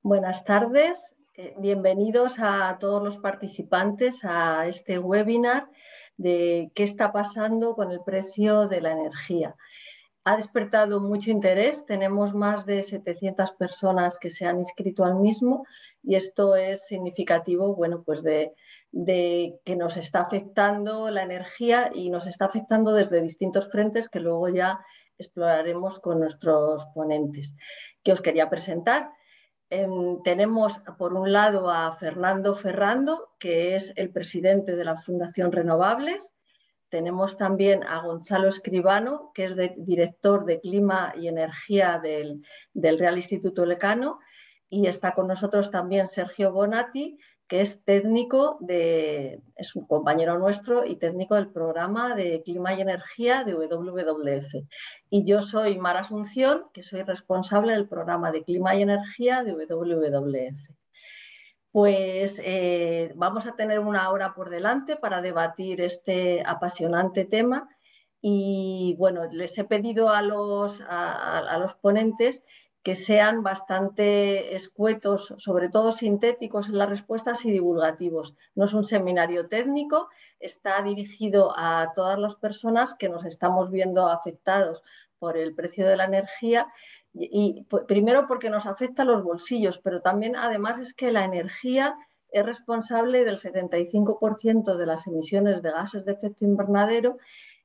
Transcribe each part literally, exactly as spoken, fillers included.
Buenas tardes, eh, bienvenidos a todos los participantes a este webinar de qué está pasando con el precio de la energía. Ha despertado mucho interés, tenemos más de setecientas personas que se han inscrito al mismo y esto es significativo, bueno, pues de, de que nos está afectando la energía y nos está afectando desde distintos frentes que luego ya exploraremos con nuestros ponentes, que os quería presentar. Eh, tenemos por un lado a Fernando Ferrando, que es el presidente de la Fundación Renovables. Tenemos también a Gonzalo Escribano, que es de, director de Clima y Energía del, del Real Instituto Elcano. Y está con nosotros también Sergio Bonatti, que es técnico, de, es un compañero nuestro y técnico del programa de Clima y Energía de W W F. Y yo soy Mar Asunción, que soy responsable del programa de Clima y Energía de W W F. Pues eh, vamos a tener una hora por delante para debatir este apasionante tema y bueno, les he pedido a los, a, a los ponentes que sean bastante escuetos, sobre todo sintéticos en las respuestas y divulgativos. No es un seminario técnico, está dirigido a todas las personas que nos estamos viendo afectados por el precio de la energía. Y, y primero porque nos afecta a los bolsillos, pero también además es que la energía es responsable del setenta y cinco por ciento de las emisiones de gases de efecto invernadero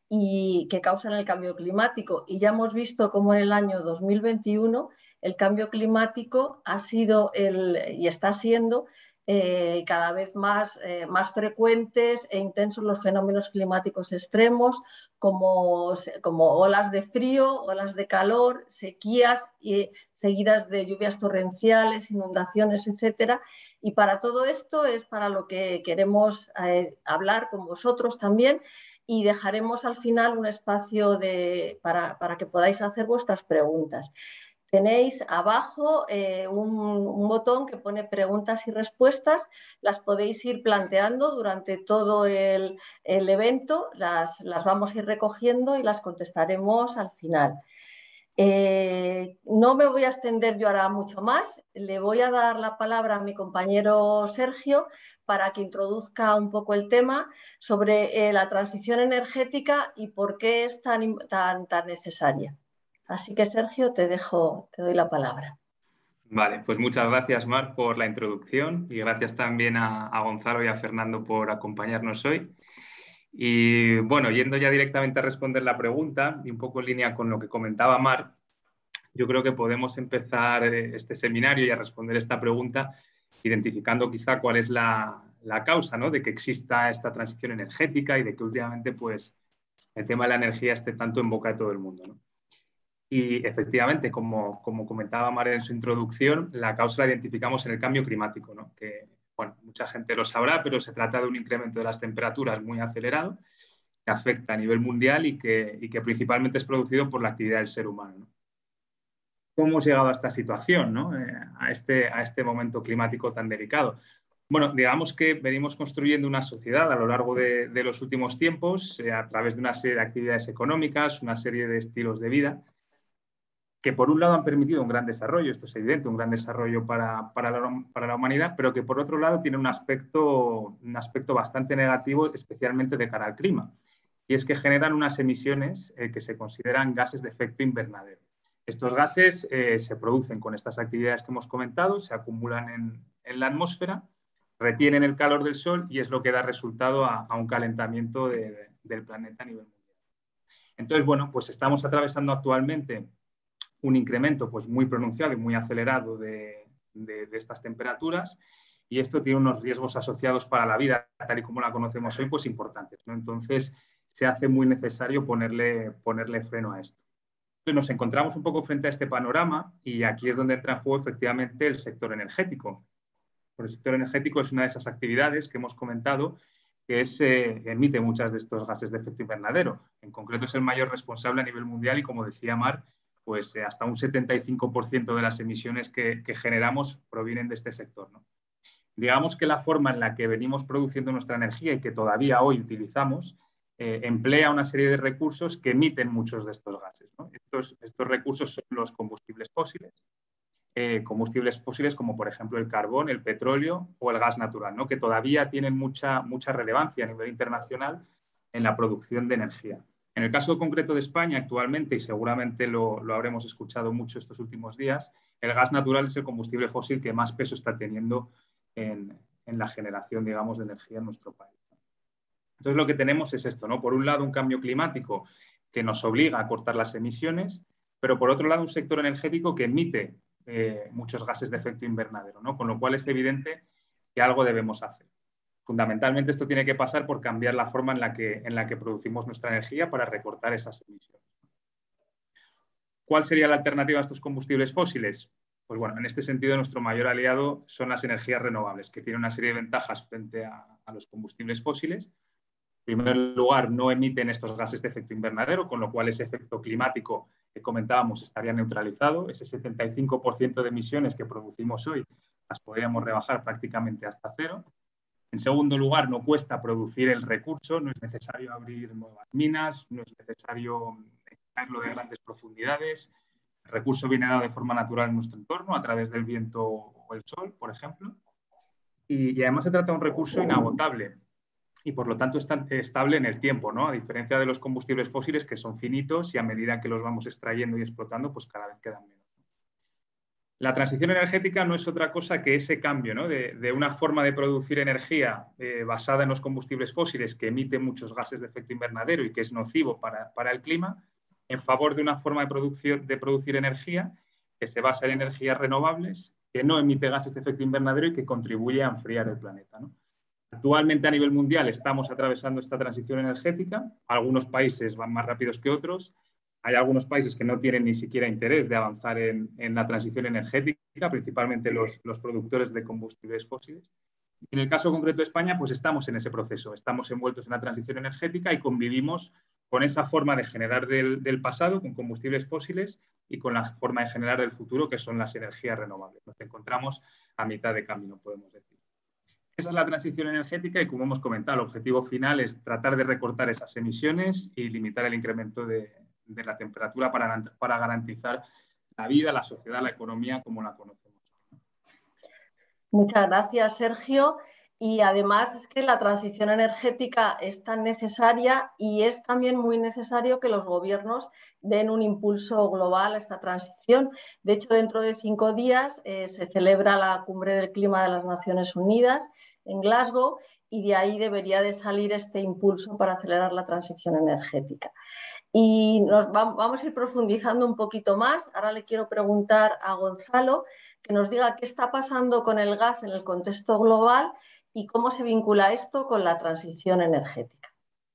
y que causan el cambio climático. Y ya hemos visto cómo en el año dos mil veintiuno el cambio climático ha sido el, y está siendo eh, cada vez más, eh, más frecuentes e intensos los fenómenos climáticos extremos, como, como olas de frío, olas de calor, sequías y seguidas de lluvias torrenciales, inundaciones, etcétera. Y para todo esto es para lo que queremos eh, hablar con vosotros también. Y dejaremos al final un espacio de, para, para que podáis hacer vuestras preguntas. Tenéis abajo eh, un, un botón que pone preguntas y respuestas, las podéis ir planteando durante todo el, el evento, las, las vamos a ir recogiendo y las contestaremos al final. Eh, no me voy a extender yo ahora mucho más, le voy a dar la palabra a mi compañero Sergio para que introduzca un poco el tema sobre eh, la transición energética y por qué es tan, tan, tan necesaria. Así que, Sergio, te dejo, te doy la palabra. Vale, pues muchas gracias, Mar, por la introducción y gracias también a, a Gonzalo y a Fernando por acompañarnos hoy. Y bueno, yendo ya directamente a responder la pregunta y un poco en línea con lo que comentaba Mar, yo creo que podemos empezar este seminario y a responder esta pregunta identificando quizá cuál es la, la causa, ¿no?, de que exista esta transición energética y de que últimamente pues, el tema de la energía esté tanto en boca de todo el mundo, ¿no? Y efectivamente, como, como comentaba Mar en su introducción, la causa la identificamos en el cambio climático, ¿no? Que, bueno, mucha gente lo sabrá, pero se trata de un incremento de las temperaturas muy acelerado que afecta a nivel mundial y que, y que principalmente es producido por la actividad del ser humano, ¿no? ¿Cómo hemos llegado a esta situación, ¿no?, eh, a, este, a este momento climático tan delicado? Bueno, digamos que venimos construyendo una sociedad a lo largo de, de los últimos tiempos eh, a través de una serie de actividades económicas, una serie de estilos de vida, que por un lado han permitido un gran desarrollo, esto es evidente, un gran desarrollo para, para, la, para la humanidad, pero que por otro lado tiene un aspecto, un aspecto bastante negativo, especialmente de cara al clima, y es que generan unas emisiones eh, que se consideran gases de efecto invernadero. Estos gases eh, se producen con estas actividades que hemos comentado, se acumulan en, en la atmósfera, retienen el calor del Sol y es lo que da resultado a, a un calentamiento de, de, del planeta a nivel mundial. Entonces, bueno, pues estamos atravesando actualmente un incremento pues, muy pronunciado y muy acelerado de, de, de estas temperaturas y esto tiene unos riesgos asociados para la vida, tal y como la conocemos hoy, pues importantes, ¿no? Entonces, se hace muy necesario ponerle, ponerle freno a esto. Entonces, nos encontramos un poco frente a este panorama y aquí es donde entra en juego efectivamente el sector energético. El sector energético es una de esas actividades que hemos comentado que es, eh, emite muchas de estos gases de efecto invernadero. En concreto es el mayor responsable a nivel mundial y, como decía Mar, pues eh, hasta un setenta y cinco por ciento de las emisiones que, que generamos provienen de este sector, ¿no? Digamos que la forma en la que venimos produciendo nuestra energía y que todavía hoy utilizamos eh, emplea una serie de recursos que emiten muchos de estos gases, ¿no? Estos, estos recursos son los combustibles fósiles, eh, combustibles fósiles como por ejemplo el carbón, el petróleo o el gas natural, ¿no? Que todavía tienen mucha, mucha relevancia a nivel internacional en la producción de energía. En el caso concreto de España actualmente, y seguramente lo, lo habremos escuchado mucho estos últimos días, el gas natural es el combustible fósil que más peso está teniendo en, en la generación, digamos, de energía en nuestro país. Entonces lo que tenemos es esto, ¿no? Por un lado, un cambio climático que nos obliga a cortar las emisiones, pero por otro lado, un sector energético que emite eh, muchos gases de efecto invernadero, ¿no? Con lo cual es evidente que algo debemos hacer. Fundamentalmente esto tiene que pasar por cambiar la forma en la que, en la que producimos nuestra energía para recortar esas emisiones. ¿Cuál sería la alternativa a estos combustibles fósiles? Pues bueno, en este sentido nuestro mayor aliado son las energías renovables, que tienen una serie de ventajas frente a, a los combustibles fósiles. En primer lugar, no emiten estos gases de efecto invernadero, con lo cual ese efecto climático que comentábamos estaría neutralizado. Ese setenta y cinco por ciento de emisiones que producimos hoy las podríamos rebajar prácticamente hasta cero. En segundo lugar, no cuesta producir el recurso, no es necesario abrir nuevas minas, no es necesario extraerlo de grandes profundidades. El recurso viene dado de forma natural en nuestro entorno, a través del viento o el sol, por ejemplo. Y, y además se trata de un recurso inagotable y por lo tanto está estable en el tiempo, ¿no? A diferencia de los combustibles fósiles que son finitos y a medida que los vamos extrayendo y explotando, pues cada vez quedan menos. La transición energética no es otra cosa que ese cambio, ¿no? de, de una forma de producir energía eh, basada en los combustibles fósiles que emite muchos gases de efecto invernadero y que es nocivo para, para el clima, en favor de una forma de, producción, de producir energía que se basa en energías renovables, que no emite gases de efecto invernadero y que contribuye a enfriar el planeta, ¿no? Actualmente a nivel mundial estamos atravesando esta transición energética. Algunos países van más rápidos que otros. Hay algunos países que no tienen ni siquiera interés de avanzar en, en la transición energética, principalmente los, los productores de combustibles fósiles. En el caso concreto de España, pues estamos en ese proceso. Estamos envueltos en la transición energética y convivimos con esa forma de generar del, del pasado, con combustibles fósiles, y con la forma de generar del futuro, que son las energías renovables. Nos encontramos a mitad de camino, podemos decir. Esa es la transición energética y, como hemos comentado, el objetivo final es tratar de recortar esas emisiones y limitar el incremento de, de la temperatura para, para garantizar la vida, la sociedad, la economía como la conocemos. Muchas gracias, Sergio. Y además es que la transición energética es tan necesaria y es también muy necesario que los gobiernos den un impulso global a esta transición. De hecho, dentro de cinco días eh, se celebra la Cumbre del Clima de las Naciones Unidas en Glasgow y de ahí debería de salir este impulso para acelerar la transición energética. Y nos va, vamos a ir profundizando un poquito más. Ahora le quiero preguntar a Gonzalo que nos diga qué está pasando con el gas en el contexto global y cómo se vincula esto con la transición energética.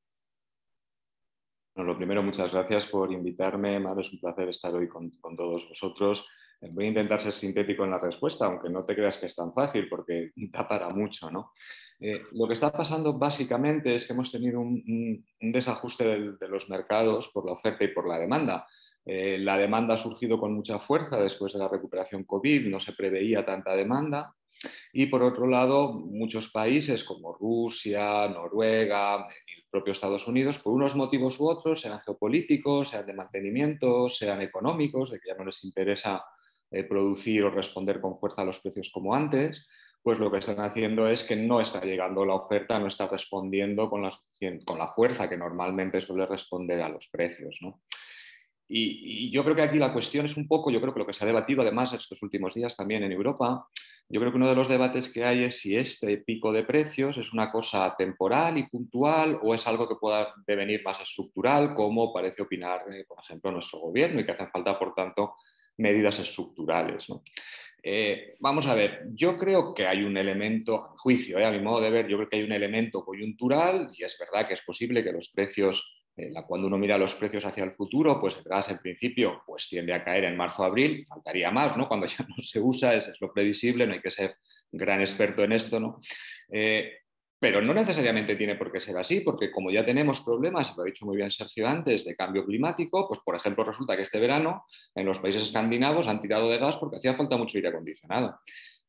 Bueno, lo primero, muchas gracias por invitarme, Mar, es un placer estar hoy con, con todos vosotros. Voy a intentar ser sintético en la respuesta, aunque no te creas que es tan fácil, porque da para mucho, ¿no? Eh, lo que está pasando básicamente es que hemos tenido un, un, un desajuste de, de los mercados por la oferta y por la demanda. Eh, la demanda ha surgido con mucha fuerza después de la recuperación COVID, no se preveía tanta demanda. Y por otro lado, muchos países como Rusia, Noruega, el propio Estados Unidos, por unos motivos u otros, sean geopolíticos, sean de mantenimiento, sean económicos, de que ya no les interesa eh, producir o responder con fuerza a los precios como antes, pues lo que están haciendo es que no está llegando la oferta, no está respondiendo con la, con la fuerza que normalmente suele responder a los precios, ¿no? Y, y yo creo que aquí la cuestión es un poco, yo creo que lo que se ha debatido además estos últimos días también en Europa, yo creo que uno de los debates que hay es si este pico de precios es una cosa temporal y puntual o es algo que pueda devenir más estructural, como parece opinar, eh, por ejemplo, nuestro gobierno, y que hacen falta, por tanto, medidas estructurales, ¿no? Eh, vamos a ver, yo creo que hay un elemento, a mi juicio, eh, a mi modo de ver, yo creo que hay un elemento coyuntural y es verdad que es posible que los precios, eh, cuando uno mira los precios hacia el futuro, pues el gas en principio pues, tiende a caer en marzo-abril, faltaría más, ¿no? Cuando ya no se usa, es, es lo previsible, no hay que ser gran experto en esto, ¿no? Eh, Pero no necesariamente tiene por qué ser así, porque como ya tenemos problemas, lo ha dicho muy bien Sergio antes, de cambio climático, pues por ejemplo resulta que este verano en los países escandinavos han tirado de gas porque hacía falta mucho aire acondicionado.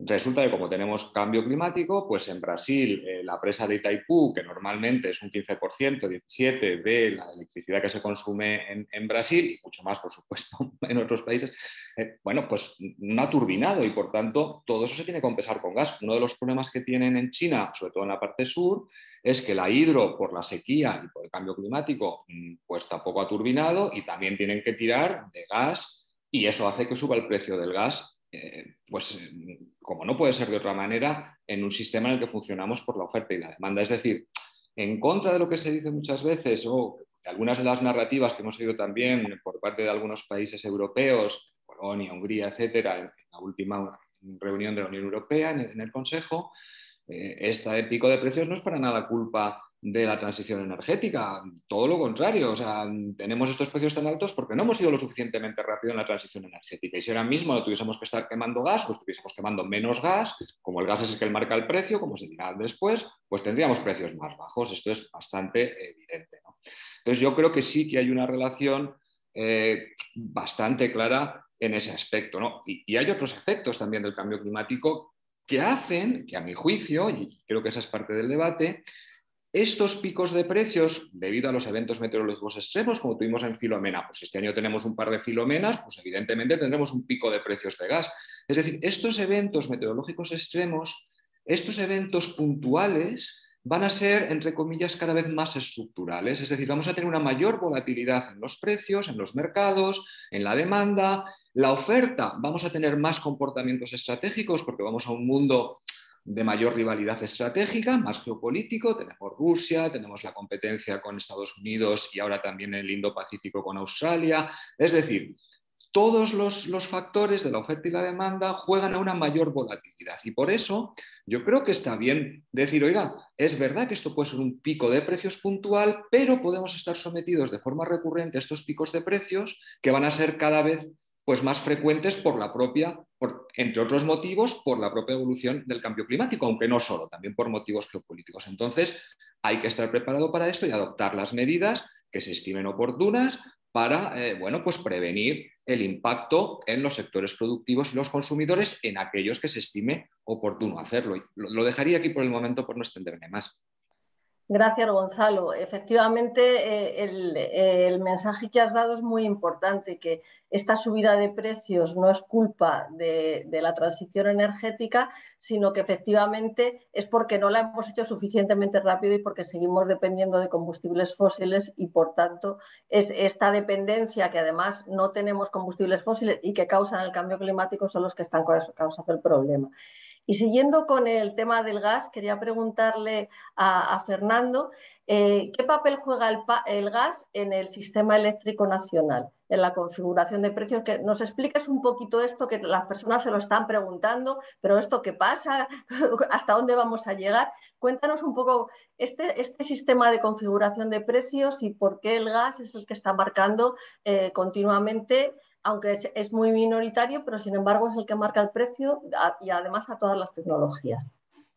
Resulta que como tenemos cambio climático, pues en Brasil eh, la presa de Itaipú, que normalmente es un quince por ciento, diecisiete por ciento de la electricidad que se consume en, en Brasil, y mucho más, por supuesto, en otros países, eh, bueno, pues no ha turbinado y por tanto todo eso se tiene que compensar con gas. Uno de los problemas que tienen en China, sobre todo en la parte sur, es que la hidro, por la sequía y por el cambio climático, pues tampoco ha turbinado y también tienen que tirar de gas y eso hace que suba el precio del gas. Eh, pues como no puede ser de otra manera, en un sistema en el que funcionamos por la oferta y la demanda. Es decir, en contra de lo que se dice muchas veces, o de algunas de las narrativas que hemos oído también por parte de algunos países europeos, Polonia, Hungría, etcétera, en la última reunión de la Unión Europea, en el, en el Consejo, eh, este pico de precios no es para nada culpa de la transición energética, todo lo contrario, o sea, tenemos estos precios tan altos porque no hemos ido lo suficientemente rápido en la transición energética y si ahora mismo no tuviésemos que estar quemando gas, pues estuviésemos quemando menos gas, como el gas es el que marca el precio, como se dirá después, pues tendríamos precios más bajos, esto es bastante evidente, ¿no? Entonces yo creo que sí que hay una relación eh, bastante clara en ese aspecto, ¿no? Y, y hay otros efectos también del cambio climático que hacen que a mi juicio, y creo que esa es parte del debate, estos picos de precios, debido a los eventos meteorológicos extremos, como tuvimos en Filomena, pues si este año tenemos un par de Filomenas, pues evidentemente tendremos un pico de precios de gas. Es decir, estos eventos meteorológicos extremos, estos eventos puntuales, van a ser, entre comillas, cada vez más estructurales. Es decir, vamos a tener una mayor volatilidad en los precios, en los mercados, en la demanda. La oferta, vamos a tener más comportamientos estratégicos porque vamos a un mundo de mayor rivalidad estratégica, más geopolítico, tenemos Rusia, tenemos la competencia con Estados Unidos y ahora también el Indo-Pacífico con Australia. Es decir, todos los, los factores de la oferta y la demanda juegan a una mayor volatilidad y por eso yo creo que está bien decir, oiga, es verdad que esto puede ser un pico de precios puntual, pero podemos estar sometidos de forma recurrente a estos picos de precios que van a ser cada vez pues más frecuentes por la propia, por, entre otros motivos, por la propia evolución del cambio climático, aunque no solo, también por motivos geopolíticos. Entonces, hay que estar preparado para esto y adoptar las medidas que se estimen oportunas para eh, bueno, pues prevenir el impacto en los sectores productivos y los consumidores en aquellos que se estime oportuno hacerlo. Lo, lo dejaría aquí por el momento por no extenderme más. Gracias, Gonzalo. Efectivamente, eh, el, eh, el mensaje que has dado es muy importante, que esta subida de precios no es culpa de, de la transición energética, sino que efectivamente es porque no la hemos hecho suficientemente rápido y porque seguimos dependiendo de combustibles fósiles y, por tanto, es esta dependencia que además no tenemos combustibles fósiles y que causan el cambio climático son los que están causando el problema. Y siguiendo con el tema del gas, quería preguntarle a, a Fernando eh, ¿qué papel juega el, el gas en el sistema eléctrico nacional, en la configuración de precios? Que nos expliques un poquito esto, que las personas se lo están preguntando, pero ¿esto qué pasa? ¿Hasta dónde vamos a llegar? Cuéntanos un poco este, este sistema de configuración de precios y por qué el gas es el que está marcando eh, continuamente, aunque es, es muy minoritario, pero sin embargo es el que marca el precio a, y además a todas las tecnologías.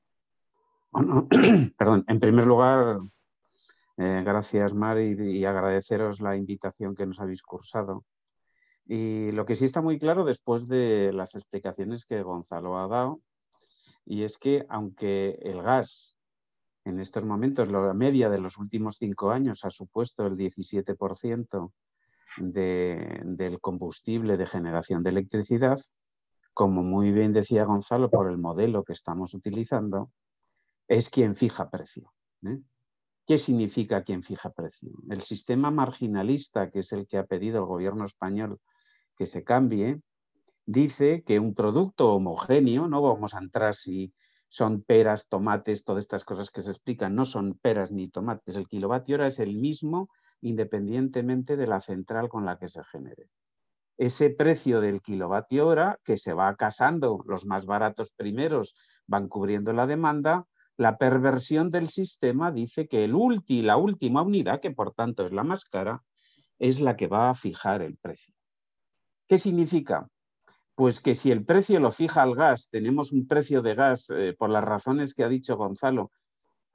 Bueno, perdón, en primer lugar, eh, gracias Mar y, y agradeceros la invitación que nos habéis cursado. Y lo que sí está muy claro después de las explicaciones que Gonzalo ha dado, y es que aunque el gas en estos momentos, la media de los últimos cinco años ha supuesto el diecisiete por ciento de, del combustible de generación de electricidad, como muy bien decía Gonzalo, por el modelo que estamos utilizando, es quien fija precio, ¿eh? ¿Qué significa quien fija precio? El sistema marginalista, que es el que ha pedido el gobierno español que se cambie, dice que un producto homogéneo, no vamos a entrar si son peras, tomates, todas estas cosas que se explican, no son peras ni tomates, el kilovatio hora es el mismo independientemente de la central con la que se genere. Ese precio del kilovatio hora, que se va casando, los más baratos primeros van cubriendo la demanda, la perversión del sistema dice que el ulti, la última unidad, que por tanto es la más cara, es la que va a fijar el precio. ¿Qué significa? Pues que si el precio lo fija el gas, tenemos un precio de gas, eh, por las razones que ha dicho Gonzalo,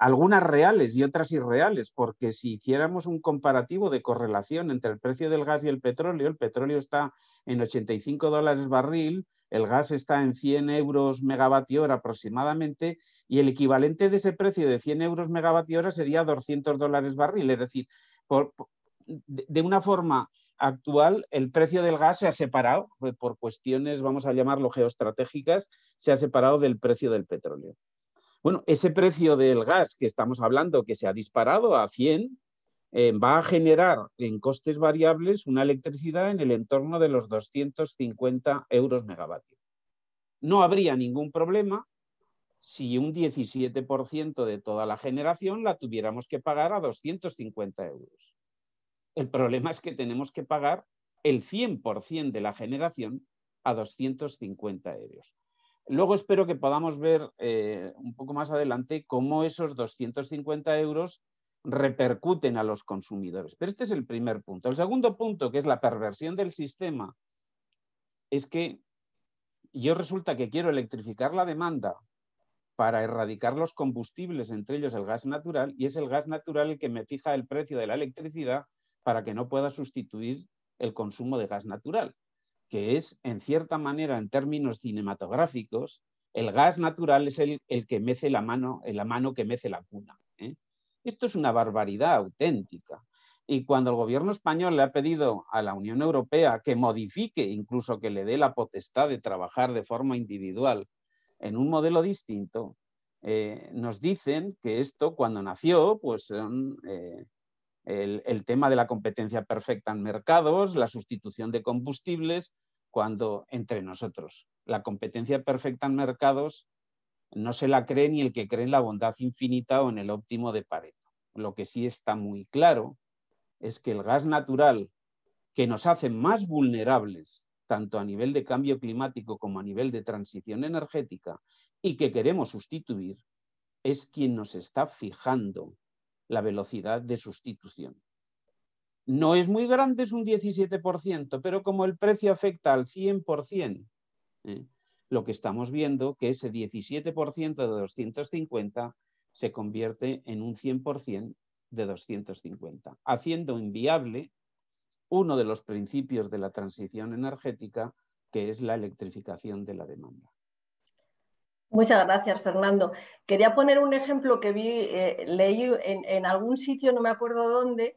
algunas reales y otras irreales, porque si hiciéramos un comparativo de correlación entre el precio del gas y el petróleo, el petróleo está en ochenta y cinco dólares barril, el gas está en cien euros megavatio hora aproximadamente, y el equivalente de ese precio de cien euros megavatio hora sería doscientos dólares barril. Es decir, por, de una forma actual, el precio del gas se ha separado, por cuestiones, vamos a llamarlo geoestratégicas, se ha separado del precio del petróleo. Bueno, ese precio del gas que estamos hablando, que se ha disparado a cien, eh, va a generar en costes variables una electricidad en el entorno de los doscientos cincuenta euros megavatio. No habría ningún problema si un diecisiete por ciento de toda la generación la tuviéramos que pagar a doscientos cincuenta euros. El problema es que tenemos que pagar el cien por ciento de la generación a doscientos cincuenta euros. Luego espero que podamos ver eh, un poco más adelante cómo esos doscientos cincuenta euros repercuten a los consumidores. Pero este es el primer punto. El segundo punto, que es la perversión del sistema, es que yo resulta que quiero electrificar la demanda para erradicar los combustibles, entre ellos el gas natural, y es el gas natural el que me fija el precio de la electricidad para que no pueda sustituir el consumo de gas natural, que es, en cierta manera, en términos cinematográficos, el gas natural es el, el que mece la mano, la mano que mece la cuna, ¿eh? Esto es una barbaridad auténtica. Y cuando el gobierno español le ha pedido a la Unión Europea que modifique, incluso que le dé la potestad de trabajar de forma individual en un modelo distinto, eh, nos dicen que esto, cuando nació, pues son... Eh, El, el tema de la competencia perfecta en mercados, la sustitución de combustibles, cuando entre nosotros la competencia perfecta en mercados no se la cree ni el que cree en la bondad infinita o en el óptimo de Pareto. Lo que sí está muy claro es que el gas natural, que nos hace más vulnerables tanto a nivel de cambio climático como a nivel de transición energética y que queremos sustituir, es quien nos está fijando la velocidad de sustitución. No es muy grande, es un diecisiete por ciento, pero como el precio afecta al cien por ciento, ¿eh? lo que estamos viendo que ese diecisiete por ciento de doscientos cincuenta se convierte en un cien por ciento de doscientos cincuenta, haciendo inviable uno de los principios de la transición energética, que es la electrificación de la demanda. Muchas gracias, Fernando. Quería poner un ejemplo que vi, eh, leí en, en algún sitio, no me acuerdo dónde,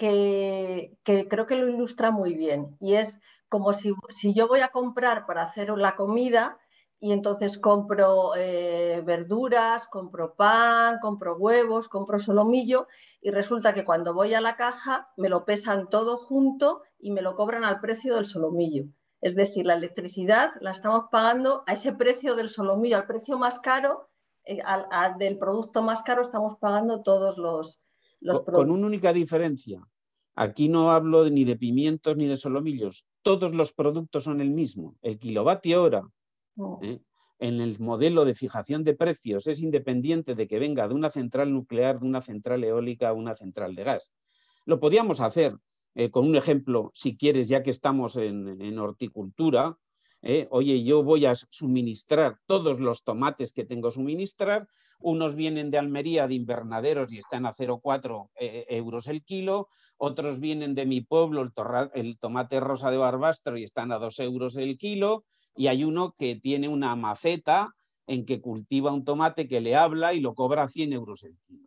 que, que creo que lo ilustra muy bien. Y es como si, si yo voy a comprar para hacer la comida y entonces compro eh, verduras, compro pan, compro huevos, compro solomillo y resulta que cuando voy a la caja me lo pesan todo junto y me lo cobran al precio del solomillo. Es decir, la electricidad la estamos pagando a ese precio del solomillo, al precio más caro, eh, al, al del producto más caro estamos pagando todos los, los con, productos. Con una única diferencia. Aquí no hablo de, ni de pimientos ni de solomillos. Todos los productos son el mismo. El kilovatio hora, oh. ¿eh? en el modelo de fijación de precios es independiente de que venga de una central nuclear, de una central eólica o una central de gas. Lo podíamos hacer eh, con un ejemplo, si quieres, ya que estamos en, en horticultura. Eh, oye, yo voy a suministrar todos los tomates que tengo que suministrar, unos vienen de Almería, de invernaderos, y están a cero coma cuatro eh, euros el kilo, otros vienen de mi pueblo, el, torra, el tomate rosa de Barbastro, y están a dos euros el kilo, y hay uno que tiene una maceta en que cultiva un tomate que le habla y lo cobra a cien euros el kilo.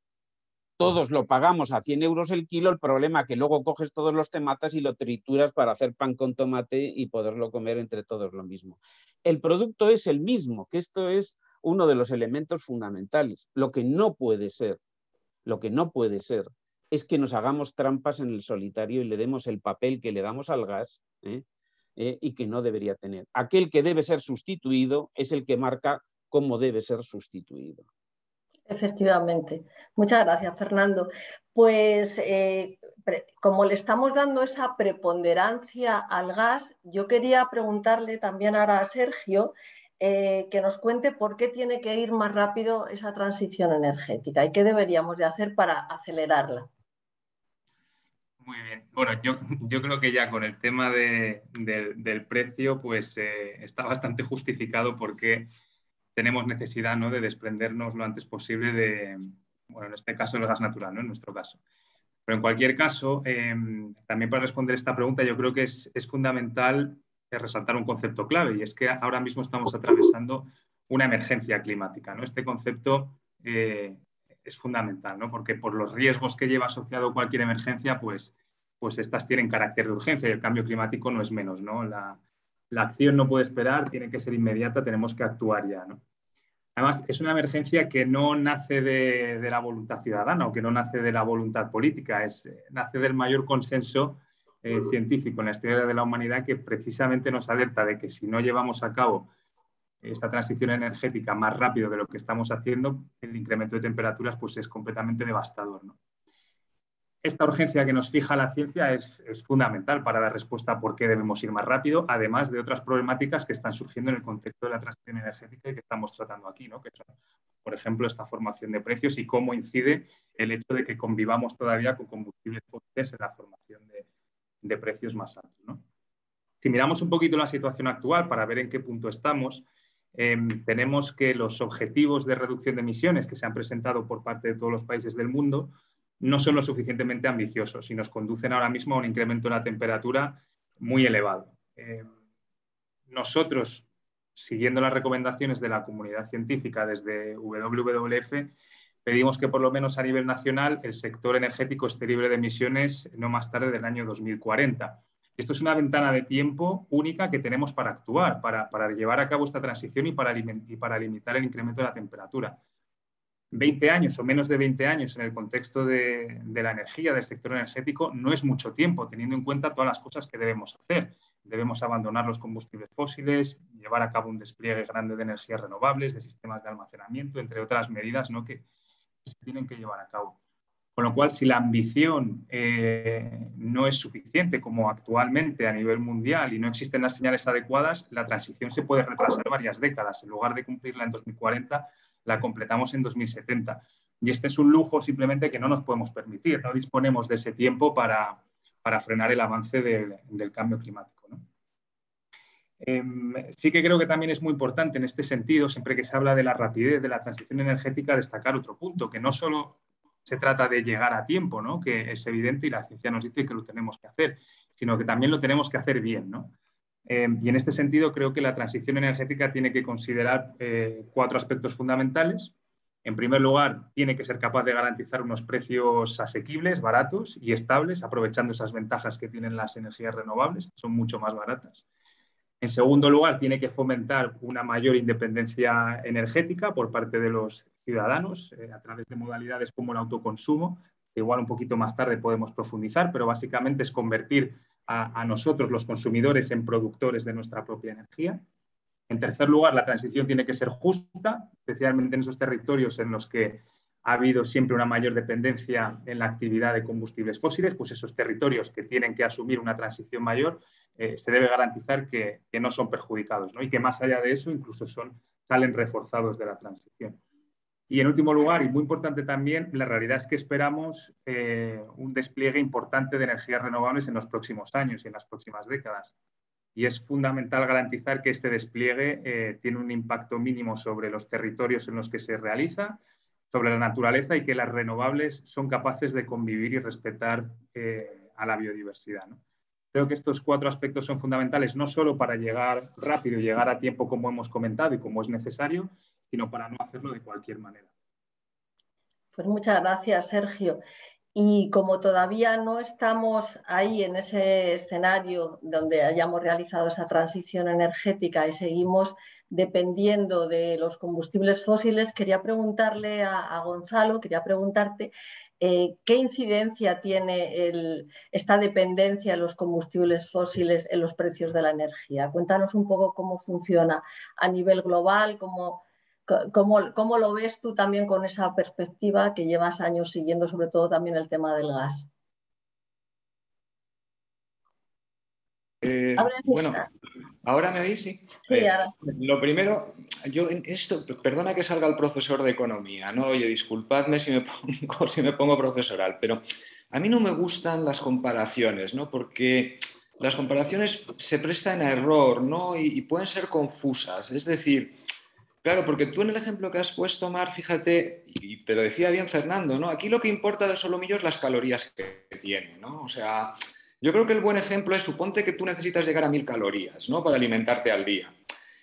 Todos lo pagamos a cien euros el kilo, el problema es que luego coges todos los tomates y lo trituras para hacer pan con tomate y poderlo comer entre todos lo mismo. El producto es el mismo, que esto es uno de los elementos fundamentales. Lo que no puede ser, lo que no puede ser es que nos hagamos trampas en el solitario y le demos el papel que le damos al gas, ¿eh? Eh, y que no debería tener. Aquel que debe ser sustituido es el que marca cómo debe ser sustituido. Efectivamente. Muchas gracias, Fernando. Pues eh, como le estamos dando esa preponderancia al gas, yo quería preguntarle también ahora a Sergio eh, que nos cuente por qué tiene que ir más rápido esa transición energética y qué deberíamos de hacer para acelerarla. Muy bien. Bueno, yo, yo creo que ya con el tema de, de, del precio, pues eh, está bastante justificado porque tenemos necesidad, ¿no?, de desprendernos lo antes posible de, bueno, en este caso, el gas natural, ¿no?, en nuestro caso. Pero en cualquier caso, eh, también para responder esta pregunta, yo creo que es, es fundamental resaltar un concepto clave, y es que ahora mismo estamos atravesando una emergencia climática, ¿no? Este concepto eh, es fundamental, ¿no?, porque por los riesgos que lleva asociado cualquier emergencia, pues, pues estas tienen carácter de urgencia, y el cambio climático no es menos, ¿no? La, la acción no puede esperar, tiene que ser inmediata, tenemos que actuar ya, ¿no? Además, es una emergencia que no nace de, de la voluntad ciudadana o que no nace de la voluntad política, es, nace del mayor consenso eh, científico en la historia de la humanidad, que precisamente nos alerta de que si no llevamos a cabo esta transición energética más rápido de lo que estamos haciendo, el incremento de temperaturas pues, es completamente devastador, ¿no? Esta urgencia que nos fija la ciencia es, es fundamental para dar respuesta a por qué debemos ir más rápido, además de otras problemáticas que están surgiendo en el contexto de la transición energética y que estamos tratando aquí, ¿no?, que son, por ejemplo, esta formación de precios y cómo incide el hecho de que convivamos todavía con combustibles fósiles en la formación de, de precios más altos, ¿no? Si miramos un poquito la situación actual para ver en qué punto estamos, eh, tenemos que los objetivos de reducción de emisiones que se han presentado por parte de todos los países del mundo no son lo suficientemente ambiciosos y nos conducen ahora mismo a un incremento de la temperatura muy elevado. Eh, nosotros, siguiendo las recomendaciones de la comunidad científica desde W W F, pedimos que por lo menos a nivel nacional el sector energético esté libre de emisiones no más tarde del año dos mil cuarenta. Esto es una ventana de tiempo única que tenemos para actuar, para, para llevar a cabo esta transición y para, y para limitar el incremento de la temperatura. veinte años o menos de veinte años en el contexto de, de la energía, del sector energético, no es mucho tiempo, teniendo en cuenta todas las cosas que debemos hacer. Debemos abandonar los combustibles fósiles, llevar a cabo un despliegue grande de energías renovables, de sistemas de almacenamiento, entre otras medidas, ¿no?, que se tienen que llevar a cabo. Con lo cual, si la ambición eh, no es suficiente, como actualmente a nivel mundial, y no existen las señales adecuadas, la transición se puede retrasar varias décadas. En lugar de cumplirla en dos mil cuarenta, la completamos en dos mil setenta. Y este es un lujo simplemente que no nos podemos permitir. No disponemos de ese tiempo para, para frenar el avance del, del cambio climático, ¿no? Eh, sí que creo que también es muy importante en este sentido, siempre que se habla de la rapidez de la transición energética, destacar otro punto, que no solo se trata de llegar a tiempo, ¿no?, que es evidente y la ciencia nos dice que lo tenemos que hacer, sino que también lo tenemos que hacer bien, ¿no? Eh, y en este sentido creo que la transición energética tiene que considerar eh, cuatro aspectos fundamentales. En primer lugar, tiene que ser capaz de garantizar unos precios asequibles, baratos y estables, aprovechando esas ventajas que tienen las energías renovables, que son mucho más baratas. En segundo lugar, tiene que fomentar una mayor independencia energética por parte de los ciudadanos eh, a través de modalidades como el autoconsumo, que igual un poquito más tarde podemos profundizar, pero básicamente es convertir a, a nosotros, los consumidores, en productores de nuestra propia energía. En tercer lugar, la transición tiene que ser justa, especialmente en esos territorios en los que ha habido siempre una mayor dependencia en la actividad de combustibles fósiles, pues esos territorios que tienen que asumir una transición mayor, eh, se debe garantizar que, que no son perjudicados, ¿no?, y que más allá de eso incluso son, salen reforzados de la transición. Y en último lugar, y muy importante también, la realidad es que esperamos eh, un despliegue importante de energías renovables en los próximos años y en las próximas décadas. Y es fundamental garantizar que este despliegue eh, tiene un impacto mínimo sobre los territorios en los que se realiza, sobre la naturaleza, y que las renovables son capaces de convivir y respetar eh, a la biodiversidad, ¿no? Creo que estos cuatro aspectos son fundamentales no solo para llegar rápido y llegar a tiempo como hemos comentado y como es necesario, sino para no hacerlo de cualquier manera. Pues muchas gracias, Sergio. Y como todavía no estamos ahí en ese escenario donde hayamos realizado esa transición energética y seguimos dependiendo de los combustibles fósiles, quería preguntarle a, a Gonzalo, quería preguntarte eh, qué incidencia tiene el, esta dependencia de los combustibles fósiles en los precios de la energía. Cuéntanos un poco cómo funciona a nivel global, cómo... ¿Cómo, ¿Cómo lo ves tú también con esa perspectiva que llevas años siguiendo, sobre todo también el tema del gas? Eh, bueno, ¿ahora me oís? Sí, sí eh, ahora sí. Lo primero, yo en esto, perdona que salga el profesor de economía, ¿no? Oye, disculpadme si me pongo, si me pongo profesoral, pero a mí no me gustan las comparaciones, ¿no? Porque las comparaciones se prestan a error, ¿no? Y, y pueden ser confusas. Es decir, Claro, porque tú en el ejemplo que has puesto, Mar, fíjate, y te lo decía bien Fernando, ¿no? Aquí lo que importa del solomillo es las calorías que tiene, ¿no? O sea, yo creo que el buen ejemplo es, suponte que tú necesitas llegar a mil calorías, ¿no? Para alimentarte al día.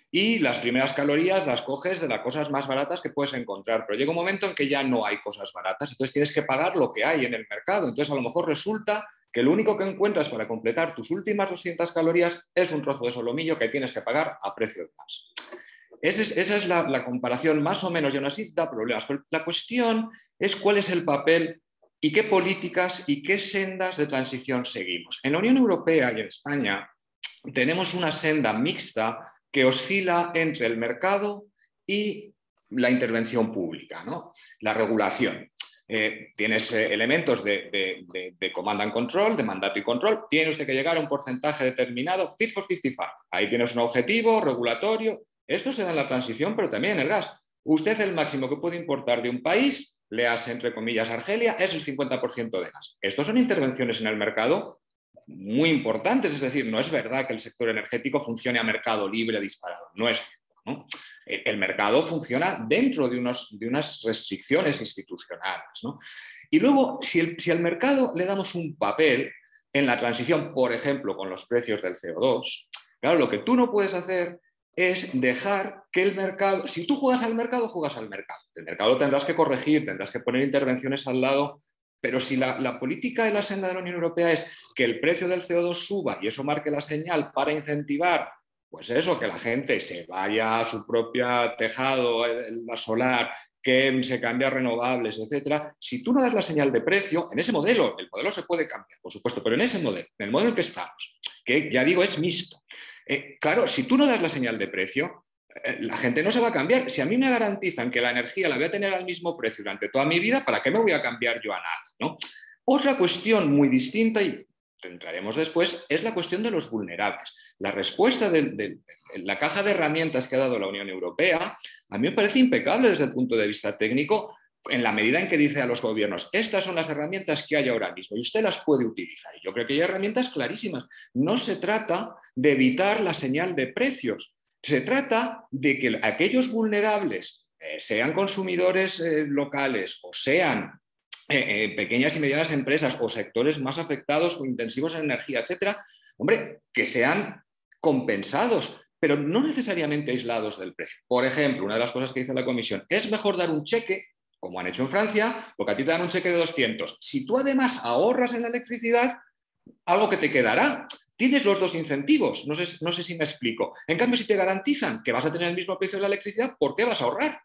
Y las primeras calorías las coges de las cosas más baratas que puedes encontrar, pero llega un momento en que ya no hay cosas baratas, entonces tienes que pagar lo que hay en el mercado. Entonces a lo mejor resulta que lo único que encuentras para completar tus últimas doscientas calorías es un trozo de solomillo que tienes que pagar a precio de gas. Esa es, esa es la, la comparación más o menos, y aún así da problemas. Pero la cuestión es cuál es el papel y qué políticas y qué sendas de transición seguimos. En la Unión Europea y en España tenemos una senda mixta que oscila entre el mercado y la intervención pública, ¿no? La regulación. Eh, tienes eh, elementos de, de, de, de command and control, de mandato y control. Tiene usted que llegar a un porcentaje determinado, fit for cincuenta y cinco. Ahí tienes un objetivo regulatorio. Esto se da en la transición, pero también en el gas. Usted el máximo que puede importar de un país, le hace entre comillas Argelia, es el cincuenta por ciento de gas. Estos son intervenciones en el mercado muy importantes, es decir, no es verdad que el sector energético funcione a mercado libre disparado, no es cierto, ¿no? El mercado funciona dentro de, unos, de unas restricciones institucionales, ¿no? Y luego, si, el, si al mercado le damos un papel en la transición, por ejemplo, con los precios del C O dos, claro, lo que tú no puedes hacer es dejar que el mercado, si tú juegas al mercado, juegas al mercado. El mercado lo tendrás que corregir, tendrás que poner intervenciones al lado. Pero si la, la política de la senda de la Unión Europea es que el precio del C O dos suba y eso marque la señal para incentivar, pues eso, que la gente se vaya a su propio tejado, la solar, que se cambie a renovables, etcétera, si tú no das la señal de precio, en ese modelo, el modelo se puede cambiar, por supuesto, pero en ese modelo, en el modelo en que estamos, que ya digo es mixto, eh, claro, si tú no das la señal de precio, la gente no se va a cambiar. Si a mí me garantizan que la energía la voy a tener al mismo precio durante toda mi vida, ¿para qué me voy a cambiar yo a nada, ¿no? Otra cuestión muy distinta, y entraremos después, es la cuestión de los vulnerables. La respuesta de, de, de la caja de herramientas que ha dado la Unión Europea a mí me parece impecable desde el punto de vista técnico, en la medida en que dice a los gobiernos, estas son las herramientas que hay ahora mismo y usted las puede utilizar. Y yo creo que hay herramientas clarísimas. No se trata de evitar la señal de precios. Se trata de que aquellos vulnerables, eh, sean consumidores eh, locales o sean eh, eh, pequeñas y medianas empresas o sectores más afectados o intensivos en energía, etcétera, hombre, que sean compensados, pero no necesariamente aislados del precio. Por ejemplo, una de las cosas que dice la Comisión, es mejor dar un cheque, como han hecho en Francia, porque a ti te dan un cheque de doscientos. Si tú además ahorras en la electricidad, algo que te quedará. Tienes los dos incentivos, no sé, no sé si me explico. En cambio, si te garantizan que vas a tener el mismo precio de la electricidad, ¿por qué vas a ahorrar?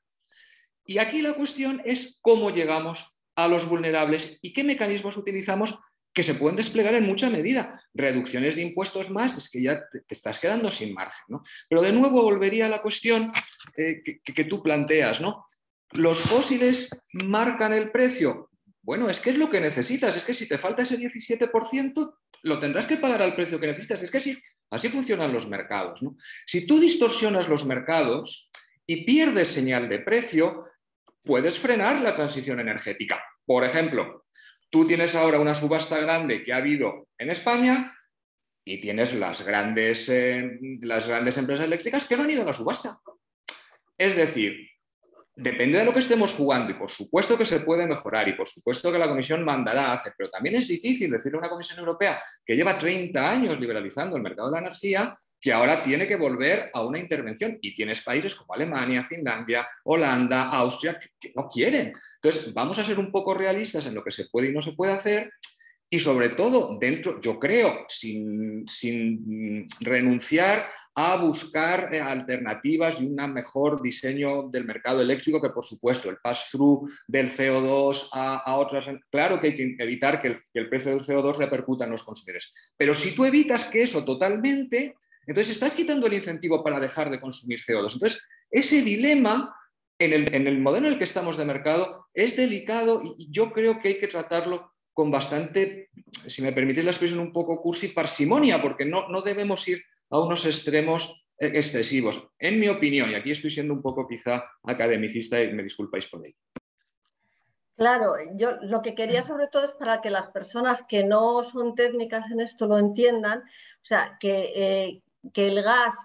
Y aquí la cuestión es cómo llegamos a los vulnerables y qué mecanismos utilizamos que se pueden desplegar en mucha medida. Reducciones de impuestos más, es que ya te, te estás quedando sin margen, ¿no? Pero de nuevo volvería a la cuestión eh, que, que tú planteas, ¿no? ¿Los fósiles marcan el precio? Bueno, es que es lo que necesitas, es que si te falta ese diecisiete por ciento, lo tendrás que pagar al precio que necesitas. Es que así, así funcionan los mercados, ¿no? Si tú distorsionas los mercados y pierdes señal de precio, puedes frenar la transición energética. Por ejemplo, tú tienes ahora una subasta grande que ha habido en España y tienes las grandes, eh, las grandes empresas eléctricas que no han ido a la subasta. Es decir, depende de lo que estemos jugando y por supuesto que se puede mejorar y por supuesto que la Comisión mandará a hacer, pero también es difícil decirle a una Comisión Europea que lleva treinta años liberalizando el mercado de la energía que ahora tiene que volver a una intervención y tienes países como Alemania, Finlandia, Holanda, Austria que, que no quieren. Entonces vamos a ser un poco realistas en lo que se puede y no se puede hacer y sobre todo dentro, yo creo, sin, sin renunciar a buscar alternativas y un mejor diseño del mercado eléctrico que, por supuesto, el pass-through del C O dos a, a otras... Claro que hay que evitar que el, que el precio del C O dos repercuta en los consumidores. Pero si tú evitas que eso totalmente, entonces estás quitando el incentivo para dejar de consumir C O dos. Entonces, ese dilema en el, en el modelo en el que estamos de mercado es delicado y yo creo que hay que tratarlo con bastante, si me permitís la expresión un poco cursi, parsimonia, porque no, no debemos ir a unos extremos excesivos, en mi opinión, y aquí estoy siendo un poco quizá academicista y me disculpáis por ello. Claro, yo lo que quería sobre todo es para que las personas que no son técnicas en esto lo entiendan, o sea, que, eh, que el gas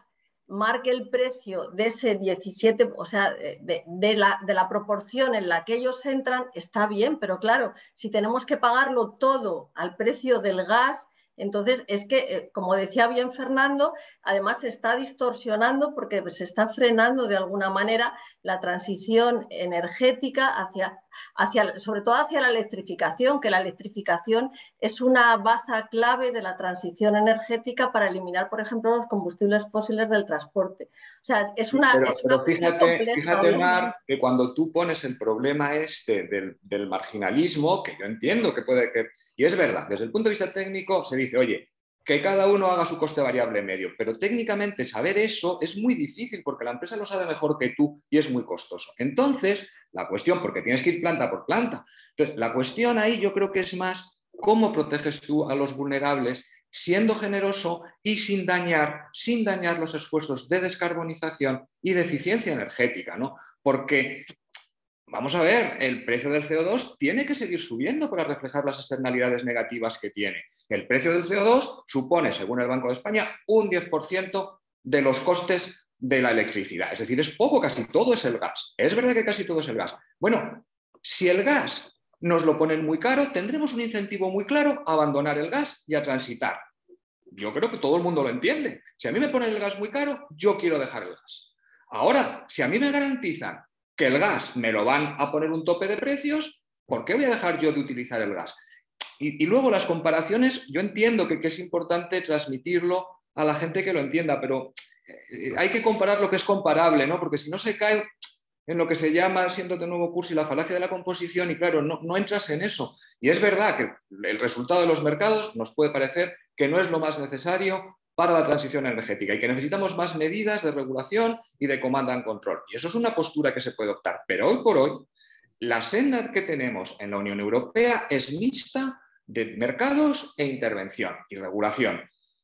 marque el precio de ese diecisiete, o sea, de, de, la, de la proporción en la que ellos entran, está bien, pero claro, si tenemos que pagarlo todo al precio del gas, entonces es que, como decía bien Fernando, además se está distorsionando porque se está frenando de alguna manera la transición energética hacia, hacia, sobre todo hacia la electrificación, que la electrificación es una baza clave de la transición energética para eliminar, por ejemplo, los combustibles fósiles del transporte. O sea, es una, pero, es una pero fíjate, compleja, fíjate Mar, que cuando tú pones el problema este del, del marginalismo, que yo entiendo que puede que, y es verdad, desde el punto de vista técnico se dice, oye, que cada uno haga su coste variable medio, pero técnicamente saber eso es muy difícil porque la empresa lo sabe mejor que tú y es muy costoso. Entonces, la cuestión, porque tienes que ir planta por planta, entonces la cuestión ahí yo creo que es más cómo proteges tú a los vulnerables siendo generoso y sin dañar, sin dañar los esfuerzos de descarbonización y de eficiencia energética, ¿no? Porque, vamos a ver, el precio del C O dos tiene que seguir subiendo para reflejar las externalidades negativas que tiene. El precio del C O dos supone, según el Banco de España, un diez por ciento de los costes de la electricidad. Es decir, es poco, casi todo es el gas. Es verdad que casi todo es el gas. Bueno, si el gas nos lo ponen muy caro, tendremos un incentivo muy claro a abandonar el gas y a transitar. Yo creo que todo el mundo lo entiende. Si a mí me ponen el gas muy caro, yo quiero dejar el gas. Ahora, si a mí me garantizan que el gas me lo van a poner un tope de precios, ¿por qué voy a dejar yo de utilizar el gas? Y, y luego las comparaciones, yo entiendo que, que es importante transmitirlo a la gente que lo entienda, pero eh, hay que comparar lo que es comparable, ¿no? Porque si no se cae en lo que se llama, siendo de nuevo cursi, la falacia de la composición y claro, no, no entras en eso. Y es verdad que el resultado de los mercados nos puede parecer que no es lo más necesario para la transición energética y que necesitamos más medidas de regulación y de command and control. Y eso es una postura que se puede optar. Pero hoy por hoy, la senda que tenemos en la Unión Europea es mixta de mercados e intervención y regulación.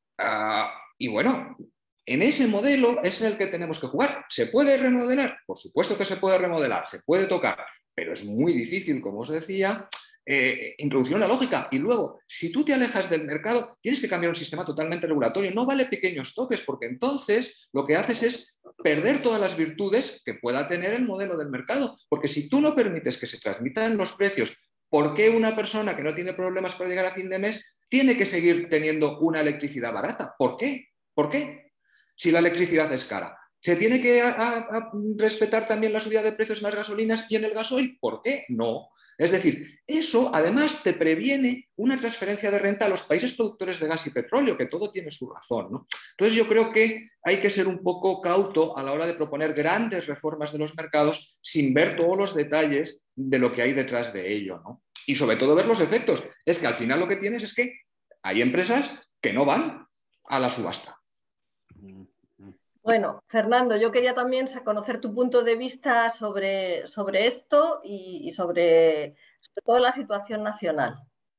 Uh, y bueno, en ese modelo es el que tenemos que jugar. ¿Se puede remodelar? Por supuesto que se puede remodelar, se puede tocar, pero es muy difícil, como os decía, eh, introducir una lógica. Y luego, si tú te alejas del mercado, tienes que cambiar un sistema totalmente regulatorio. No vale pequeños toques, porque entonces lo que haces es perder todas las virtudes que pueda tener el modelo del mercado. Porque si tú no permites que se transmitan los precios, ¿por qué una persona que no tiene problemas para llegar a fin de mes tiene que seguir teniendo una electricidad barata? ¿Por qué? ¿Por qué? Si la electricidad es cara. ¿Se tiene que a, a, a respetar también la subida de precios en las gasolinas y en el gasoil? ¿Por qué? No. Es decir, eso además te previene una transferencia de renta a los países productores de gas y petróleo, que todo tiene su razón, ¿no? Entonces yo creo que hay que ser un poco cauto a la hora de proponer grandes reformas de los mercados sin ver todos los detalles de lo que hay detrás de ello, ¿no? Y sobre todo ver los efectos. Es que al final lo que tienes es que hay empresas que no van a la subasta. Bueno, Fernando, yo quería también conocer tu punto de vista sobre, sobre esto y, y sobre, sobre todo la situación nacional.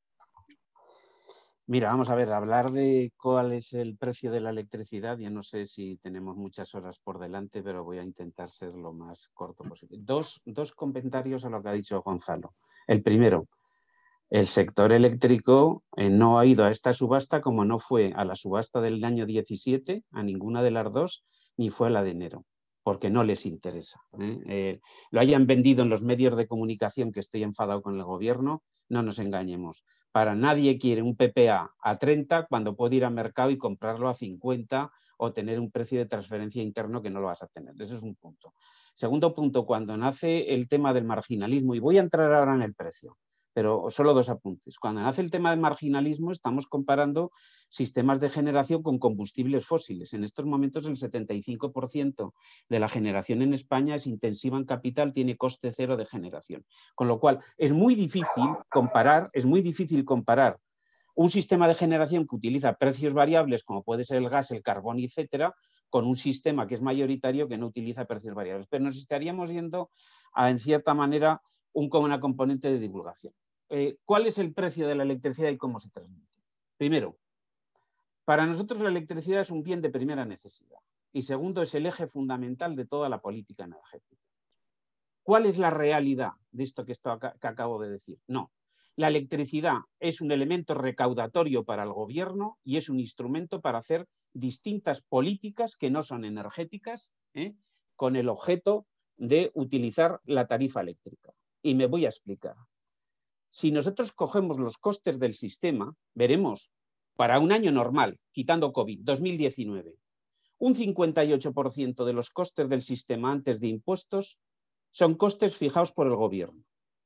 Mira, vamos a ver, hablar de cuál es el precio de la electricidad, ya no sé si tenemos muchas horas por delante, pero voy a intentar ser lo más corto posible. Dos, dos comentarios a lo que ha dicho Gonzalo. El primero, el sector eléctrico eh, no ha ido a esta subasta como no fue a la subasta del año diecisiete, a ninguna de las dos, ni fue a la de enero, porque no les interesa. ¿eh? Eh, lo hayan vendido en los medios de comunicación, que estoy enfadado con el gobierno, no nos engañemos. Para nadie quiere un P P A a treinta cuando puede ir al mercado y comprarlo a cincuenta o tener un precio de transferencia interno que no lo vas a tener. Ese es un punto. Segundo punto, cuando nace el tema del marginalismo, y voy a entrar ahora en el precio, pero solo dos apuntes. Cuando nace el tema del marginalismo estamos comparando sistemas de generación con combustibles fósiles. En estos momentos el setenta y cinco por ciento de la generación en España es intensiva en capital, tiene coste cero de generación. Con lo cual es muy difícil comparar, es muy difícil comparar un sistema de generación que utiliza precios variables como puede ser el gas, el carbón, etcétera, con un sistema que es mayoritario que no utiliza precios variables. Pero nos estaríamos yendo a, en cierta manera, un, como una componente de divulgación. Eh, ¿Cuál es el precio de la electricidad y cómo se transmite? Primero, para nosotros la electricidad es un bien de primera necesidad y segundo, es el eje fundamental de toda la política energética. ¿Cuál es la realidad de esto que, esto que acabo de decir? No, la electricidad es un elemento recaudatorio para el gobierno y es un instrumento para hacer distintas políticas que no son energéticas, ¿eh? con el objeto de utilizar la tarifa eléctrica. Y me voy a explicar. Si nosotros cogemos los costes del sistema, veremos para un año normal, quitando COVID, dos mil diecinueve, un cincuenta y ocho por ciento de los costes del sistema antes de impuestos son costes fijados por el gobierno.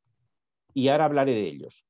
Y ahora hablaré de ellos.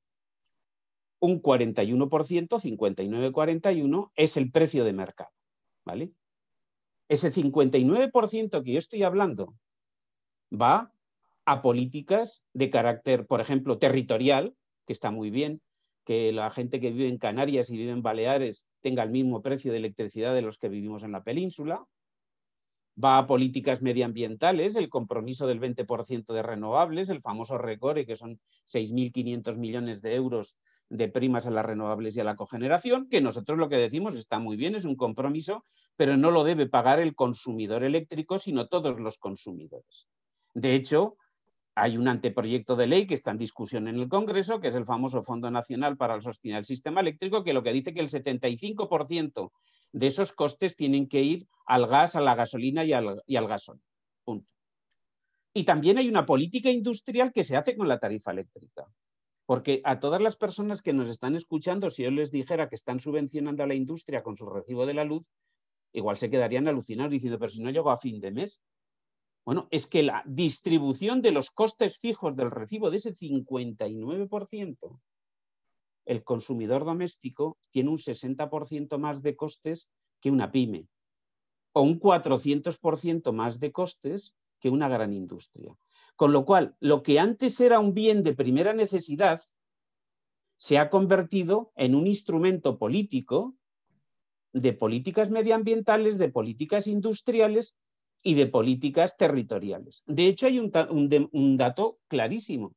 Un cuarenta y uno por ciento, cincuenta y nueve cuarenta y uno, es el precio de mercado, ¿vale? Ese cincuenta y nueve por ciento que yo estoy hablando va a políticas de carácter, por ejemplo, territorial, que está muy bien, que la gente que vive en Canarias y vive en Baleares tenga el mismo precio de electricidad de los que vivimos en la península. Va a políticas medioambientales, el compromiso del veinte por ciento de renovables, el famoso RECORE, que son seis mil quinientos millones de euros de primas a las renovables y a la cogeneración, que nosotros lo que decimos está muy bien, es un compromiso, pero no lo debe pagar el consumidor eléctrico, sino todos los consumidores. De hecho, hay un anteproyecto de ley que está en discusión en el Congreso, que es el famoso Fondo Nacional para el Sostenimiento del Sistema Eléctrico, que lo que dice que el setenta y cinco por ciento de esos costes tienen que ir al gas, a la gasolina y al, y al gasóleo. Punto. Y también hay una política industrial que se hace con la tarifa eléctrica. Porque a todas las personas que nos están escuchando, si yo les dijera que están subvencionando a la industria con su recibo de la luz, igual se quedarían alucinados diciendo, pero si no llego a fin de mes. Bueno, es que la distribución de los costes fijos del recibo de ese cincuenta y nueve por ciento, el consumidor doméstico tiene un sesenta por ciento más de costes que una pyme, o un cuatrocientos por ciento más de costes que una gran industria. Con lo cual, lo que antes era un bien de primera necesidad se ha convertido en un instrumento político de políticas medioambientales, de políticas industriales y de políticas territoriales. De hecho, hay un, un, un dato clarísimo.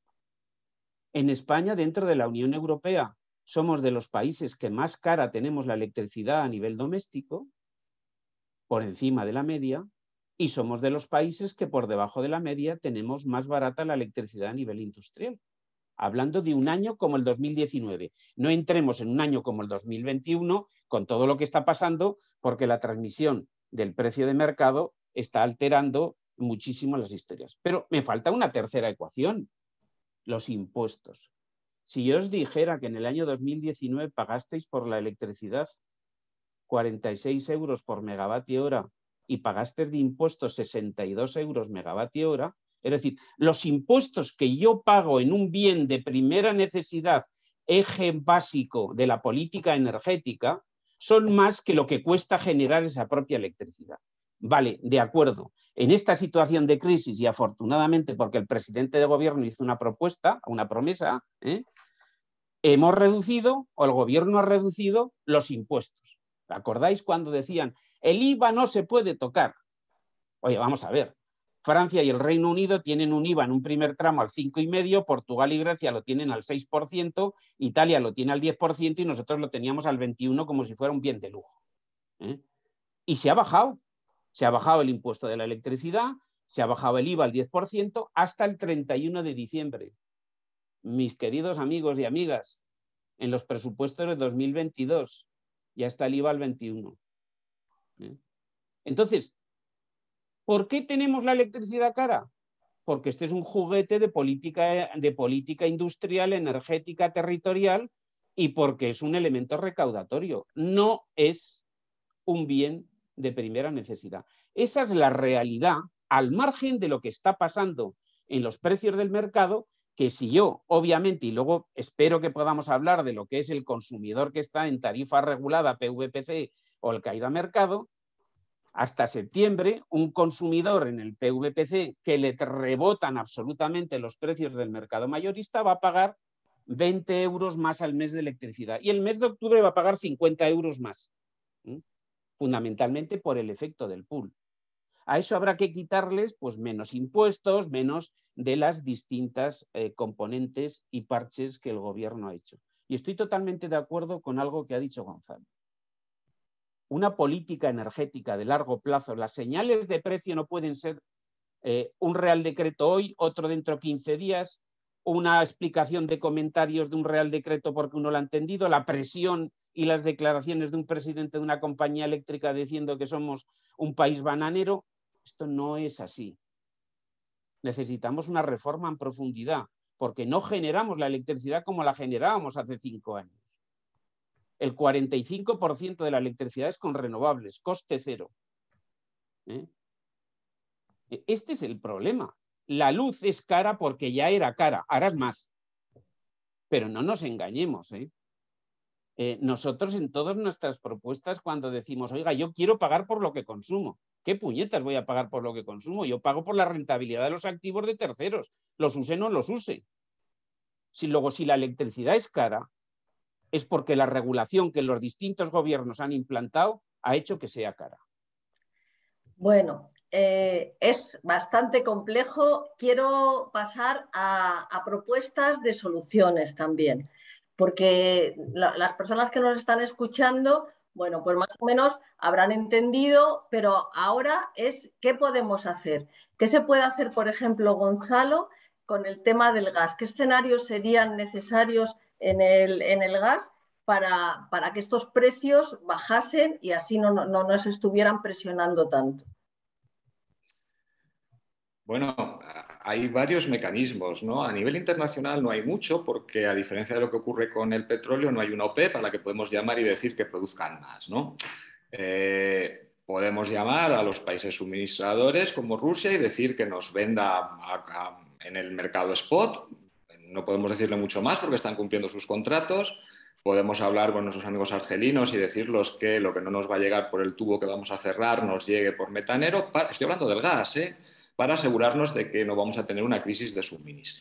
En España, dentro de la Unión Europea, somos de los países que más cara tenemos la electricidad a nivel doméstico, por encima de la media, y somos de los países que por debajo de la media tenemos más barata la electricidad a nivel industrial. Hablando de un año como el dos mil diecinueve. No entremos en un año como el dos mil veintiuno con todo lo que está pasando, porque la transmisión del precio de mercado está alterando muchísimo las historias. Pero me falta una tercera ecuación, los impuestos. Si yo os dijera que en el año dos mil diecinueve pagasteis por la electricidad cuarenta y seis euros por megavatio hora y pagasteis de impuestos sesenta y dos euros megavatio hora, es decir, los impuestos que yo pago en un bien de primera necesidad, eje básico de la política energética, son más que lo que cuesta generar esa propia electricidad. Vale, de acuerdo. En esta situación de crisis, y afortunadamente porque el presidente de gobierno hizo una propuesta, una promesa, ¿eh? hemos reducido, o el gobierno ha reducido, los impuestos. ¿Acordáis cuando decían, el I V A no se puede tocar? Oye, vamos a ver. Francia y el Reino Unido tienen un I V A en un primer tramo al cinco coma cinco por ciento, Portugal y Grecia lo tienen al seis por ciento, Italia lo tiene al diez por ciento y nosotros lo teníamos al veintiuno por ciento como si fuera un bien de lujo. ¿Eh? Y se ha bajado. Se ha bajado el impuesto de la electricidad, se ha bajado el I V A al diez por ciento hasta el treinta y uno de diciembre. Mis queridos amigos y amigas, en los presupuestos de dos mil veintidós ya está el I V A al veintiuno por ciento. ¿Eh? Entonces, ¿por qué tenemos la electricidad cara? Porque este es un juguete de política, de política industrial, energética, territorial y porque es un elemento recaudatorio. No es un bien de primera necesidad. Esa es la realidad al margen de lo que está pasando en los precios del mercado, que si yo, obviamente, y luego espero que podamos hablar de lo que es el consumidor que está en tarifa regulada, P V P C o el caída mercado, hasta septiembre, un consumidor en el P V P C que le rebotan absolutamente los precios del mercado mayorista va a pagar veinte euros más al mes de electricidad y el mes de octubre va a pagar cincuenta euros más, ¿eh? Fundamentalmente por el efecto del pool. A eso habrá que quitarles pues, menos impuestos, menos de las distintas eh, componentes y parches que el gobierno ha hecho. Y estoy totalmente de acuerdo con algo que ha dicho Gonzalo. Una política energética de largo plazo, las señales de precio no pueden ser eh, un real decreto hoy, otro dentro de quince días, una explicación de comentarios de un Real Decreto porque uno lo ha entendido, la presión y las declaraciones de un presidente de una compañía eléctrica diciendo que somos un país bananero. Esto no es así. Necesitamos una reforma en profundidad, porque no generamos la electricidad como la generábamos hace cinco años. El cuarenta y cinco por ciento de la electricidad es con renovables, coste cero. ¿Eh? Este es el problema. La luz es cara porque ya era cara, ahora es más. Pero no nos engañemos, ¿eh? Eh, nosotros en todas nuestras propuestas, cuando decimos, oiga, yo quiero pagar por lo que consumo, ¿qué puñetas voy a pagar por lo que consumo? Yo pago por la rentabilidad de los activos de terceros, los use o no los use. Si luego, si la electricidad es cara, es porque la regulación que los distintos gobiernos han implantado ha hecho que sea cara. Bueno, eh, es bastante complejo. Quiero pasar a, a propuestas de soluciones también, porque la, las personas que nos están escuchando, bueno, pues más o menos habrán entendido, pero ahora es qué podemos hacer. ¿Qué se puede hacer, por ejemplo, Gonzalo, con el tema del gas? ¿Qué escenarios serían necesarios en el, en el gas para, para que estos precios bajasen y así no, no, no nos estuvieran presionando tanto? Bueno, hay varios mecanismos, ¿no? A nivel internacional no hay mucho porque, a diferencia de lo que ocurre con el petróleo, no hay una OPEP a la que podemos llamar y decir que produzcan más, ¿no? Eh, podemos llamar a los países suministradores como Rusia y decir que nos venda a, a, en el mercado spot. No podemos decirle mucho más porque están cumpliendo sus contratos. Podemos hablar con nuestros amigos argelinos y decirles que lo que no nos va a llegar por el tubo que vamos a cerrar nos llegue por metanero. Para, estoy hablando del gas, ¿eh? Para asegurarnos de que no vamos a tener una crisis de suministro.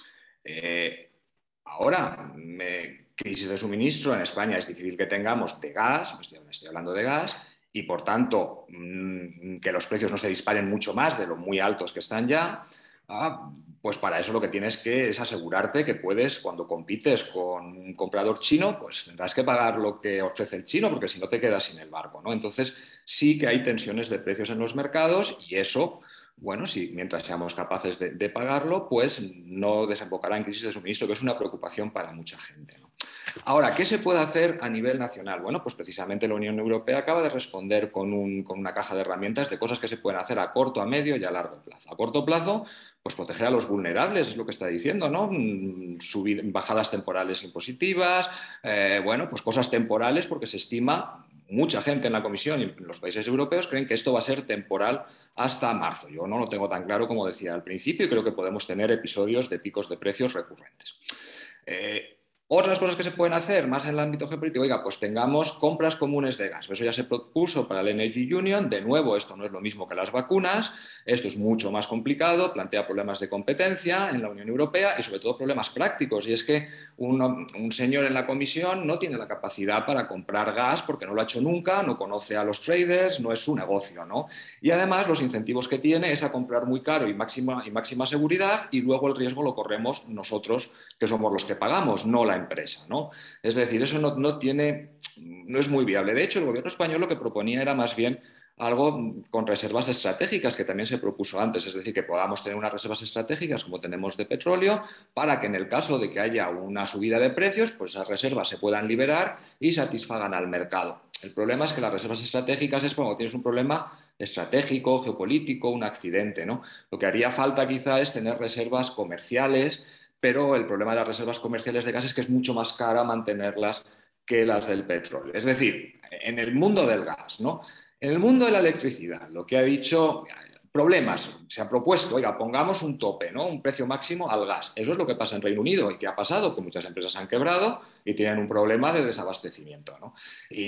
Eh, ahora, me, crisis de suministro en España es difícil que tengamos de gas, estoy, estoy hablando de gas, y por tanto mmm, que los precios no se disparen mucho más de lo muy altos que están ya. Ah, pues para eso lo que tienes que es asegurarte que puedes, cuando compites con un comprador chino, pues tendrás que pagar lo que ofrece el chino, porque si no te quedas sin el barco, ¿no? Entonces sí que hay tensiones de precios en los mercados y eso, bueno, sí, mientras seamos capaces de, de pagarlo, pues no desembocará en crisis de suministro, que es una preocupación para mucha gente, ¿no? Ahora, ¿qué se puede hacer a nivel nacional? Bueno, pues precisamente la Unión Europea acaba de responder con, un, con una caja de herramientas de cosas que se pueden hacer a corto, a medio y a largo plazo. A corto plazo, pues proteger a los vulnerables, es lo que está diciendo, ¿no? Subir, bajadas temporales impositivas, eh, bueno, pues cosas temporales, porque se estima, mucha gente en la Comisión y en los países europeos creen que esto va a ser temporal hasta marzo. Yo no lo tengo tan claro como decía al principio y creo que podemos tener episodios de picos de precios recurrentes. Eh, Otras cosas que se pueden hacer más en el ámbito geopolítico, oiga, pues tengamos compras comunes de gas. Eso ya se propuso para el Energy Union. De nuevo, esto no es lo mismo que las vacunas. Esto es mucho más complicado, plantea problemas de competencia en la Unión Europea y sobre todo problemas prácticos. Y es que un, un señor en la Comisión no tiene la capacidad para comprar gas porque no lo ha hecho nunca, no conoce a los traders, no es su negocio, ¿no? Y además los incentivos que tiene es a comprar muy caro y máxima, y máxima seguridad y luego el riesgo lo corremos nosotros, que somos los que pagamos, no la empresa, ¿no? Es decir, eso no, no, tiene, no es muy viable. De hecho, el gobierno español lo que proponía era más bien algo con reservas estratégicas, que también se propuso antes, es decir, que podamos tener unas reservas estratégicas como tenemos de petróleo, para que en el caso de que haya una subida de precios, pues esas reservas se puedan liberar y satisfagan al mercado. El problema es que las reservas estratégicas es cuando tienes un problema estratégico, geopolítico, un accidente, ¿no? Lo que haría falta quizá es tener reservas comerciales, pero el problema de las reservas comerciales de gas es que es mucho más cara mantenerlas que las del petróleo. Es decir, en el mundo del gas, ¿no? En el mundo de la electricidad, lo que ha dicho, problemas, se ha propuesto, oiga, pongamos un tope, ¿no? Un precio máximo al gas. Eso es lo que pasa en Reino Unido y que ha pasado, que muchas empresas han quebrado y tienen un problema de desabastecimiento, ¿no?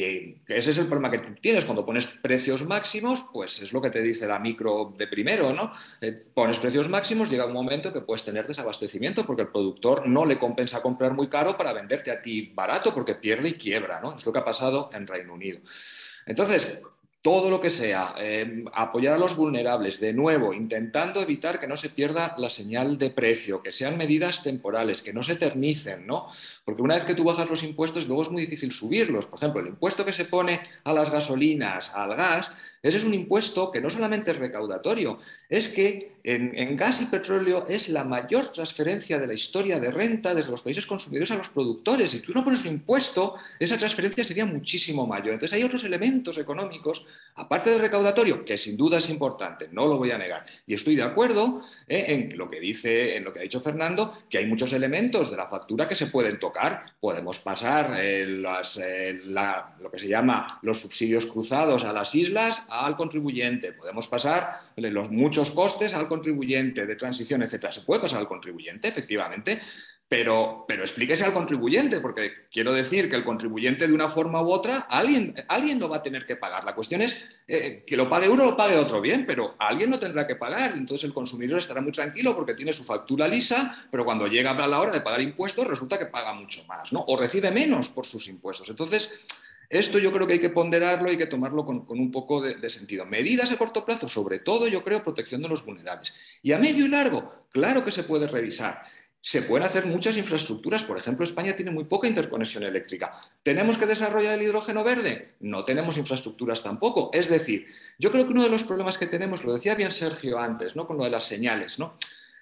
Y ese es el problema que tú tienes cuando pones precios máximos, pues es lo que te dice la micro de primero, ¿no? Eh, pones precios máximos, llega un momento que puedes tener desabastecimiento porque el productor no le compensa comprar muy caro para venderte a ti barato porque pierde y quiebra, ¿no? Es lo que ha pasado en Reino Unido. Entonces, todo lo que sea, eh, apoyar a los vulnerables, de nuevo, intentando evitar que no se pierda la señal de precio, que sean medidas temporales, que no se eternicen, ¿no? Porque una vez que tú bajas los impuestos, luego es muy difícil subirlos. Por ejemplo, el impuesto que se pone a las gasolinas, al gas, ese es un impuesto que no solamente es recaudatorio, es que en, en gas y petróleo es la mayor transferencia de la historia de renta desde los países consumidores a los productores. Si tú no pones un impuesto, esa transferencia sería muchísimo mayor. Entonces hay otros elementos económicos, aparte del recaudatorio, que sin duda es importante, no lo voy a negar. Y estoy de acuerdo eh, en lo que dice, en lo que ha dicho Fernando, que hay muchos elementos de la factura que se pueden tocar. Podemos pasar eh, las, eh, la, lo que se llama los subsidios cruzados a las islas al contribuyente. Podemos pasar los muchos costes al contribuyente de transición, etcétera. Se puede pasar al contribuyente, efectivamente, pero, pero explíquese al contribuyente, porque quiero decir que el contribuyente de una forma u otra, alguien, alguien lo va a tener que pagar. La cuestión es eh, que lo pague uno o lo pague otro, bien, pero alguien lo tendrá que pagar. Entonces el consumidor estará muy tranquilo porque tiene su factura lisa, pero cuando llega a la hora de pagar impuestos resulta que paga mucho más, ¿no? O recibe menos por sus impuestos. Entonces, esto yo creo que hay que ponderarlo y hay que tomarlo con, con un poco de, de sentido. Medidas a corto plazo, sobre todo, yo creo, protección de los vulnerables. Y a medio y largo, claro que se puede revisar. Se pueden hacer muchas infraestructuras. Por ejemplo, España tiene muy poca interconexión eléctrica. ¿Tenemos que desarrollar el hidrógeno verde? No tenemos infraestructuras tampoco. Es decir, yo creo que uno de los problemas que tenemos, lo decía bien Sergio antes, ¿no? Con lo de las señales, ¿no?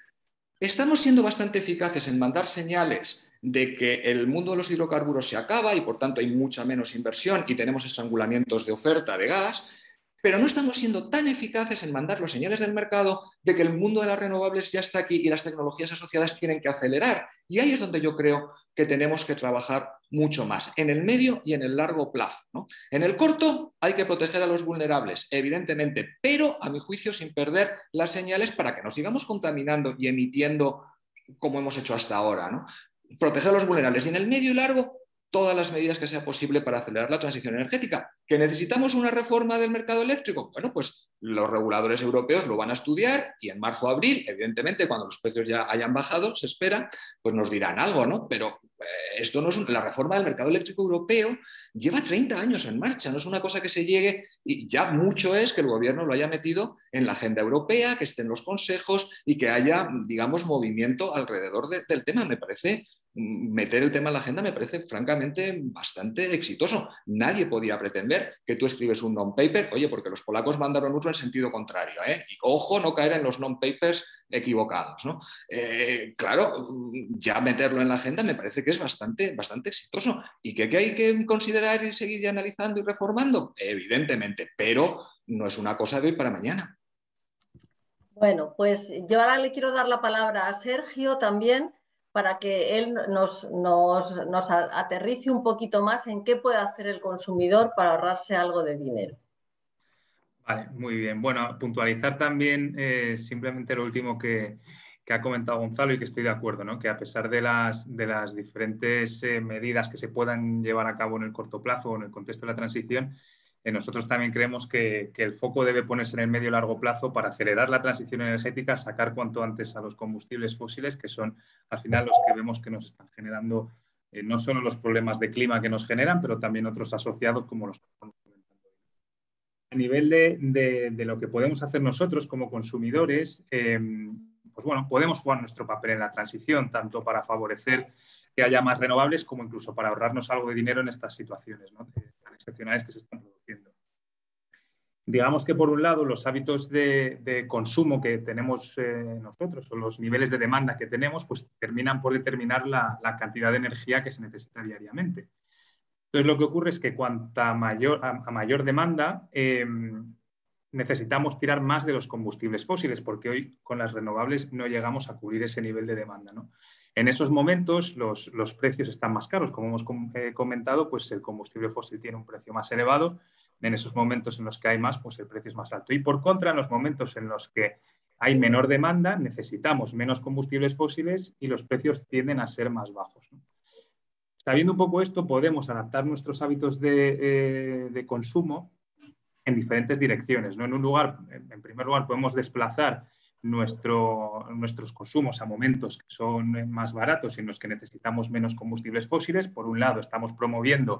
Estamos siendo bastante eficaces en mandar señales de que el mundo de los hidrocarburos se acaba y por tanto hay mucha menos inversión y tenemos estrangulamientos de oferta de gas, pero no estamos siendo tan eficaces en mandar los señales del mercado de que el mundo de las renovables ya está aquí y las tecnologías asociadas tienen que acelerar. Y ahí es donde yo creo que tenemos que trabajar mucho más, en el medio y en el largo plazo, ¿no? En el corto hay que proteger a los vulnerables, evidentemente, pero a mi juicio sin perder las señales para que no sigamos contaminando y emitiendo como hemos hecho hasta ahora, ¿no? Proteger a los vulnerables y en el medio y largo todas las medidas que sea posible para acelerar la transición energética. ¿Que necesitamos una reforma del mercado eléctrico? Bueno, pues los reguladores europeos lo van a estudiar y en marzo o abril, evidentemente, cuando los precios ya hayan bajado, se espera, pues nos dirán algo, ¿no? Pero eh, esto no es un, la reforma del mercado eléctrico europeo lleva treinta años en marcha, no es una cosa que se llegue y ya mucho es que el gobierno lo haya metido en la agenda europea, que esté en los consejos y que haya, digamos, movimiento alrededor de, del tema. Me parece meter el tema en la agenda me parece francamente bastante exitoso. Nadie podía pretender que tú escribes un non-paper, oye, porque los polacos mandaron otro en sentido contrario, ¿eh? Y ojo, no caer en los non-papers equivocados, ¿no? Eh, claro, ya meterlo en la agenda me parece que es bastante, bastante exitoso. ¿Y que, que hay que considerar y seguir analizando y reformando? Evidentemente, pero no es una cosa de hoy para mañana. Bueno, pues yo ahora le quiero dar la palabra a Sergio también, para que él nos, nos, nos aterrice un poquito más en qué puede hacer el consumidor para ahorrarse algo de dinero. Vale, muy bien. Bueno, puntualizar también eh, simplemente lo último que, que ha comentado Gonzalo y que estoy de acuerdo, ¿no? Que a pesar de las, de las diferentes eh, medidas que se puedan llevar a cabo en el corto plazo o en el contexto de la transición, eh, nosotros también creemos que, que el foco debe ponerse en el medio y largo plazo para acelerar la transición energética, sacar cuanto antes a los combustibles fósiles, que son al final los que vemos que nos están generando eh, no solo los problemas de clima que nos generan, pero también otros asociados como los que estamos comentando. A nivel de, de, de lo que podemos hacer nosotros como consumidores, eh, pues bueno, podemos jugar nuestro papel en la transición, tanto para favorecer que haya más renovables como incluso para ahorrarnos algo de dinero en estas situaciones, ¿no?, tan excepcionales que se están produciendo. Digamos que, por un lado, los hábitos de, de consumo que tenemos eh, nosotros o los niveles de demanda que tenemos, pues terminan por determinar la, la cantidad de energía que se necesita diariamente. Entonces, lo que ocurre es que cuanta mayor, a, a mayor demanda, eh, necesitamos tirar más de los combustibles fósiles, porque hoy con las renovables no llegamos a cubrir ese nivel de demanda, ¿no? En esos momentos los, los precios están más caros. Como hemos eh, comentado, pues el combustible fósil tiene un precio más elevado. En esos momentos en los que hay más, pues el precio es más alto. Y por contra, en los momentos en los que hay menor demanda, necesitamos menos combustibles fósiles y los precios tienden a ser más bajos, ¿no? Sabiendo un poco esto, podemos adaptar nuestros hábitos de, eh, de consumo en diferentes direcciones, ¿no? En un lugar, en primer lugar, podemos desplazar nuestro, nuestros consumos a momentos que son más baratos y en los que necesitamos menos combustibles fósiles. Por un lado, estamos promoviendo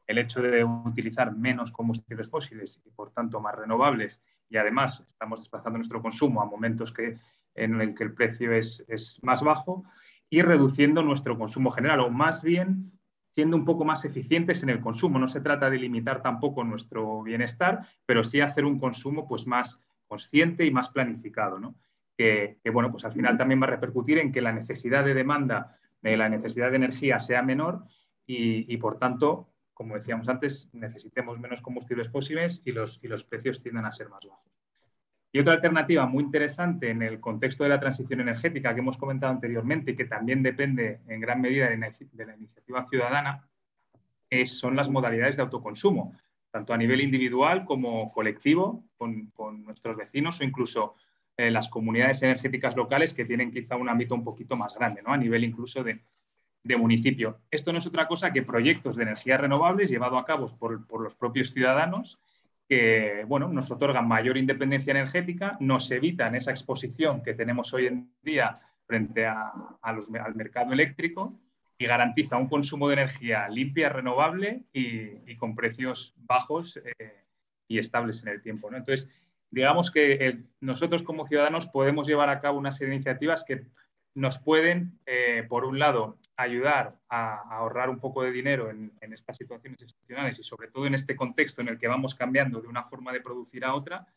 el hecho de utilizar menos combustibles fósiles y por tanto más renovables, y además estamos desplazando nuestro consumo a momentos que, en el que el precio es, es más bajo, y reduciendo nuestro consumo general, o más bien siendo un poco más eficientes en el consumo. No se trata de limitar tampoco nuestro bienestar, pero sí hacer un consumo pues, más consciente y más planificado, ¿no? Que, que bueno, pues al final también va a repercutir en que la necesidad de demanda, eh, la necesidad de energía sea menor y, y, por tanto, como decíamos antes, necesitemos menos combustibles fósiles y los, y los precios tiendan a ser más bajos. Y otra alternativa muy interesante en el contexto de la transición energética que hemos comentado anteriormente y que también depende en gran medida de, de la iniciativa ciudadana es, son las modalidades de autoconsumo, tanto a nivel individual como colectivo, con, con nuestros vecinos o incluso eh, las comunidades energéticas locales que tienen quizá un ámbito un poquito más grande, ¿no? A nivel incluso de, de municipio. Esto no es otra cosa que proyectos de energías renovables llevados a cabo por, por los propios ciudadanos que bueno, nos otorgan mayor independencia energética, nos evitan esa exposición que tenemos hoy en día frente a, a los, al mercado eléctrico y garantiza un consumo de energía limpia, renovable y, y con precios bajos eh, y estables en el tiempo, ¿no? Entonces, digamos que el, nosotros como ciudadanos podemos llevar a cabo una serie de iniciativas que nos pueden, eh, por un lado, ayudar a, a ahorrar un poco de dinero en, en estas situaciones excepcionales y sobre todo en este contexto en el que vamos cambiando de una forma de producir a otra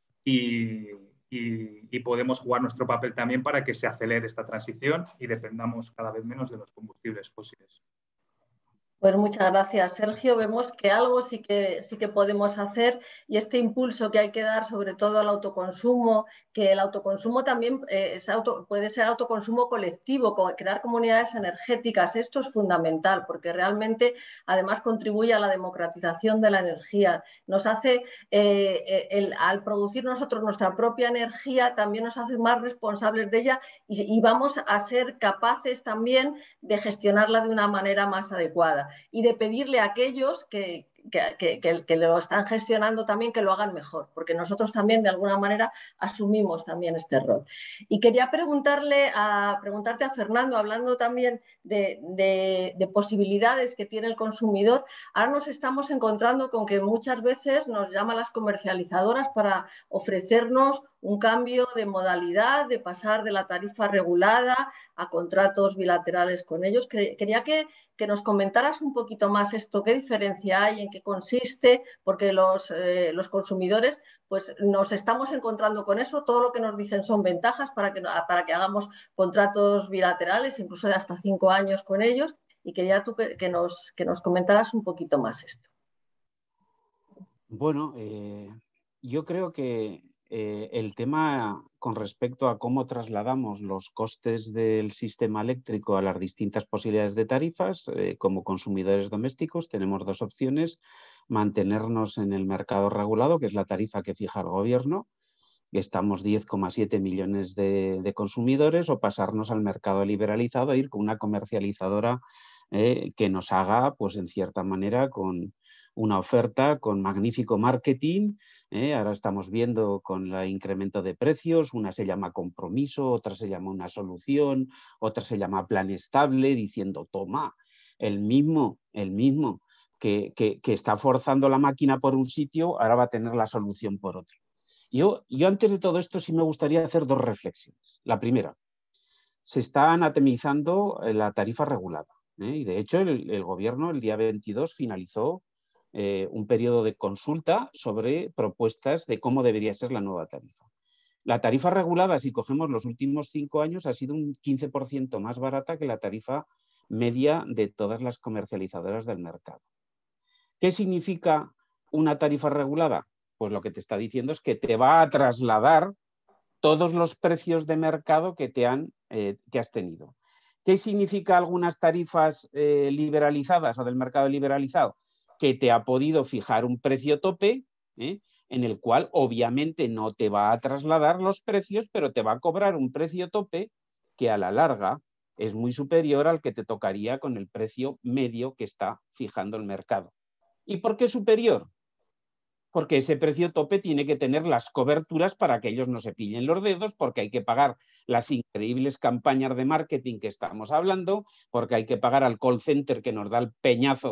y, y, y podemos jugar nuestro papel también para que se acelere esta transición y dependamos cada vez menos de los combustibles fósiles. Pues muchas gracias, Sergio. Vemos que algo sí que, sí que podemos hacer y este impulso que hay que dar sobre todo al autoconsumo, que el autoconsumo también eh, es auto, puede ser autoconsumo colectivo, crear comunidades energéticas. Esto es fundamental porque realmente además contribuye a la democratización de la energía. Nos hace, eh, el, al producir nosotros nuestra propia energía, también nos hace más responsables de ella y, y vamos a ser capaces también de gestionarla de una manera más adecuada. Y de pedirle a aquellos que, que, que, que lo están gestionando también que lo hagan mejor, porque nosotros también de alguna manera asumimos también este rol. Y quería preguntarle a, preguntarte a Fernando, hablando también de, de, de posibilidades que tiene el consumidor, ahora nos estamos encontrando con que muchas veces nos llaman las comercializadoras para ofrecernos un cambio de modalidad, de pasar de la tarifa regulada a contratos bilaterales con ellos. Quería que, que nos comentaras un poquito más esto, qué diferencia hay, en qué consiste, porque los, eh, los consumidores pues nos estamos encontrando con eso, todo lo que nos dicen son ventajas para que, para que hagamos contratos bilaterales, incluso de hasta cinco años con ellos, y quería tú que, que, nos, que nos comentaras un poquito más esto. Bueno, eh, yo creo que Eh, el tema con respecto a cómo trasladamos los costes del sistema eléctrico a las distintas posibilidades de tarifas, eh, como consumidores domésticos tenemos dos opciones: mantenernos en el mercado regulado, que es la tarifa que fija el gobierno, que estamos diez coma siete millones de, de consumidores, o pasarnos al mercado liberalizado e ir con una comercializadora eh, que nos haga, pues en cierta manera, con una oferta con magnífico marketing. ¿eh? Ahora estamos viendo con el incremento de precios, una se llama compromiso, otra se llama una solución, otra se llama plan estable, diciendo toma, el mismo, el mismo que, que, que está forzando la máquina por un sitio, ahora va a tener la solución por otro. Yo, yo antes de todo esto sí me gustaría hacer dos reflexiones. La primera, se está anatemizando la tarifa regulada, ¿eh? y de hecho el, el gobierno el día veintidós finalizó Eh, un periodo de consulta sobre propuestas de cómo debería ser la nueva tarifa. La tarifa regulada, si cogemos los últimos cinco años, ha sido un quince por ciento más barata que la tarifa media de todas las comercializadoras del mercado. ¿Qué significa una tarifa regulada? Pues lo que te está diciendo es que te va a trasladar todos los precios de mercado que, te han, eh, que has tenido. ¿Qué significa algunas tarifas eh, liberalizadas o del mercado liberalizado? Que te ha podido fijar un precio tope, ¿eh? en el cual obviamente no te va a trasladar los precios, pero te va a cobrar un precio tope que a la larga es muy superior al que te tocaría con el precio medio que está fijando el mercado. ¿Y por qué superior? Porque ese precio tope tiene que tener las coberturas para que ellos no se pillen los dedos, porque hay que pagar las increíbles campañas de marketing que estamos hablando, porque hay que pagar al call center que nos da el peñazo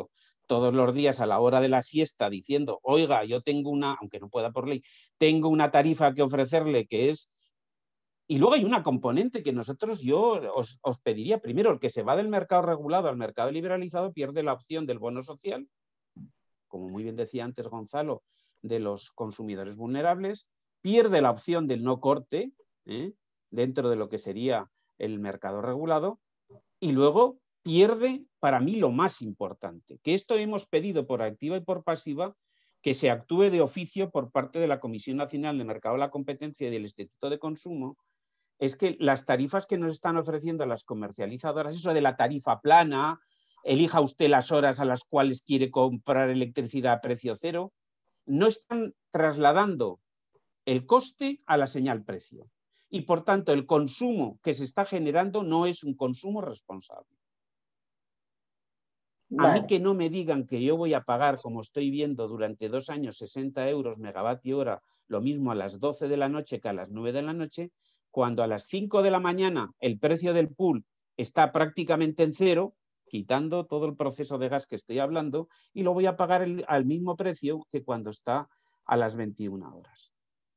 todos los días a la hora de la siesta diciendo, oiga, yo tengo una, aunque no pueda por ley, tengo una tarifa que ofrecerle que es... Y luego hay una componente que nosotros yo os, os pediría, primero, el que se va del mercado regulado al mercado liberalizado pierde la opción del bono social, como muy bien decía antes Gonzalo, de los consumidores vulnerables, pierde la opción del no corte, ¿eh? dentro de lo que sería el mercado regulado, y luego pierde, para mí, lo más importante, que esto hemos pedido por activa y por pasiva, que se actúe de oficio por parte de la Comisión Nacional de Mercado de la Competencia y del Instituto de Consumo, es que las tarifas que nos están ofreciendo las comercializadoras, eso de la tarifa plana, elija usted las horas a las cuales quiere comprar electricidad a precio cero, no están trasladando el coste a la señal precio. Y por tanto el consumo que se está generando no es un consumo responsable. Vale. A mí que no me digan que yo voy a pagar, como estoy viendo durante dos años, sesenta euros megavatio hora, lo mismo a las doce de la noche que a las nueve de la noche, cuando a las cinco de la mañana el precio del pool está prácticamente en cero, quitando todo el proceso de gas que estoy hablando, y lo voy a pagar el, al mismo precio que cuando está a las veintiuna horas.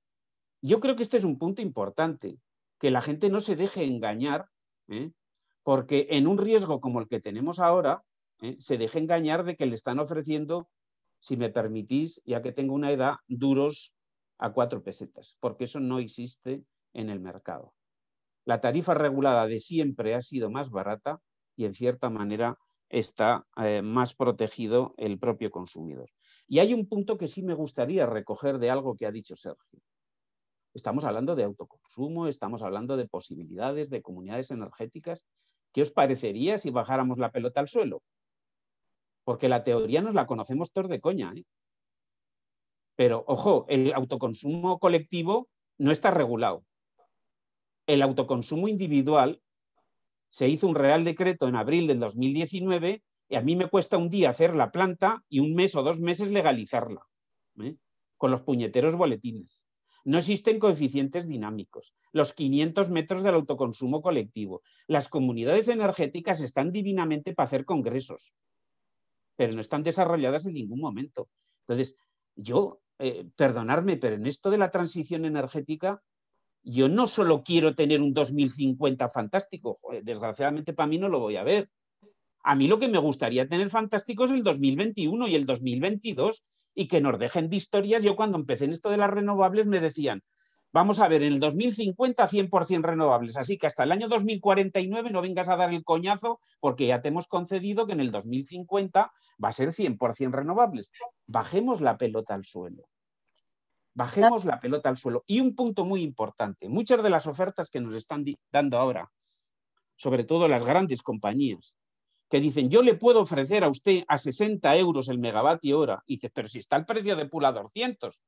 Yo creo que este es un punto importante, que la gente no se deje engañar, ¿eh? porque en un riesgo como el que tenemos ahora, ¿eh? se deje engañar de que le están ofreciendo, si me permitís, ya que tengo una edad, duros a cuatro pesetas, porque eso no existe en el mercado. La tarifa regulada de siempre ha sido más barata y en cierta manera está eh, más protegido el propio consumidor. Y hay un punto que sí me gustaría recoger de algo que ha dicho Sergio. Estamos hablando de autoconsumo, estamos hablando de posibilidades, de comunidades energéticas. ¿Qué os parecería si bajáramos la pelota al suelo? Porque la teoría nos la conocemos todos de coña, ¿eh? Pero, ojo, el autoconsumo colectivo no está regulado. El autoconsumo individual se hizo un Real Decreto en abril del dos mil diecinueve y a mí me cuesta un día hacer la planta y un mes o dos meses legalizarla, ¿eh? con los puñeteros boletines. No existen coeficientes dinámicos, los quinientos metros del autoconsumo colectivo. Las comunidades energéticas están divinamente para hacer congresos, pero no están desarrolladas en ningún momento. Entonces, yo, eh, perdonadme, pero en esto de la transición energética, yo no solo quiero tener un dos mil cincuenta fantástico, joder, desgraciadamente para mí no lo voy a ver. A mí lo que me gustaría tener fantástico es el dos mil veintiuno y el dos mil veintidós y que nos dejen de historias. Yo cuando empecé en esto de las renovables me decían, vamos a ver, en el dos mil cincuenta cien por cien renovables, así que hasta el año dos mil cuarenta y nueve no vengas a dar el coñazo porque ya te hemos concedido que en el dos mil cincuenta va a ser cien por cien renovables. Bajemos la pelota al suelo. Bajemos la pelota al suelo. Y un punto muy importante, muchas de las ofertas que nos están dando ahora, sobre todo las grandes compañías, que dicen, yo le puedo ofrecer a usted a sesenta euros el megavatio hora, y dices, pero si está el precio de pool a doscientos.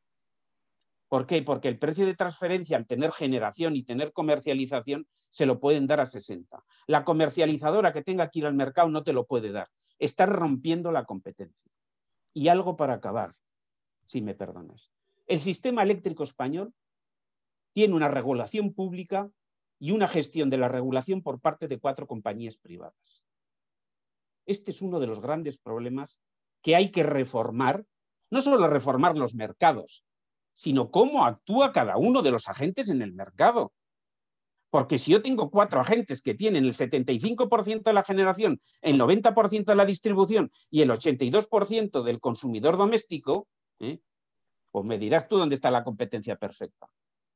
¿Por qué? Porque el precio de transferencia, al tener generación y tener comercialización, se lo pueden dar a sesenta. La comercializadora que tenga que ir al mercado no te lo puede dar. Estás rompiendo la competencia. Y algo para acabar, si me perdonas. El sistema eléctrico español tiene una regulación pública y una gestión de la regulación por parte de cuatro compañías privadas. Este es uno de los grandes problemas que hay que reformar, no solo reformar los mercados, sino cómo actúa cada uno de los agentes en el mercado. Porque si yo tengo cuatro agentes que tienen el setenta y cinco por ciento de la generación, el noventa por ciento de la distribución y el ochenta y dos por ciento del consumidor doméstico, ¿eh? pues me dirás tú dónde está la competencia perfecta.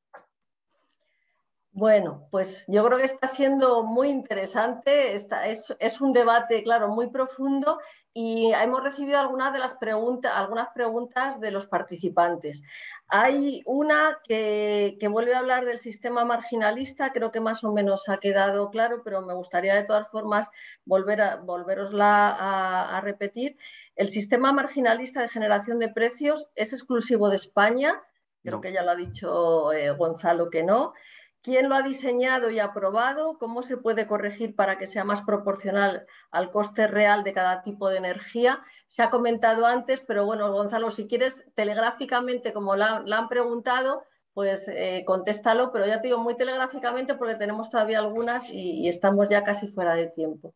Bueno, pues yo creo que está siendo muy interesante, está, es, es un debate, claro, muy profundo y hemos recibido algunas de las preguntas, algunas preguntas de los participantes. Hay una que, que vuelve a hablar del sistema marginalista, creo que más o menos ha quedado claro, pero me gustaría de todas formas volver a, volverosla a, a repetir. El sistema marginalista de generación de precios es exclusivo de España, creo no. que ya lo ha dicho eh, Gonzalo que no. ¿Quién lo ha diseñado y aprobado? ¿Cómo se puede corregir para que sea más proporcional al coste real de cada tipo de energía? Se ha comentado antes, pero bueno, Gonzalo, si quieres telegráficamente, como la, la han preguntado, pues eh, contéstalo, pero ya te digo muy telegráficamente porque tenemos todavía algunas y, y estamos ya casi fuera de tiempo.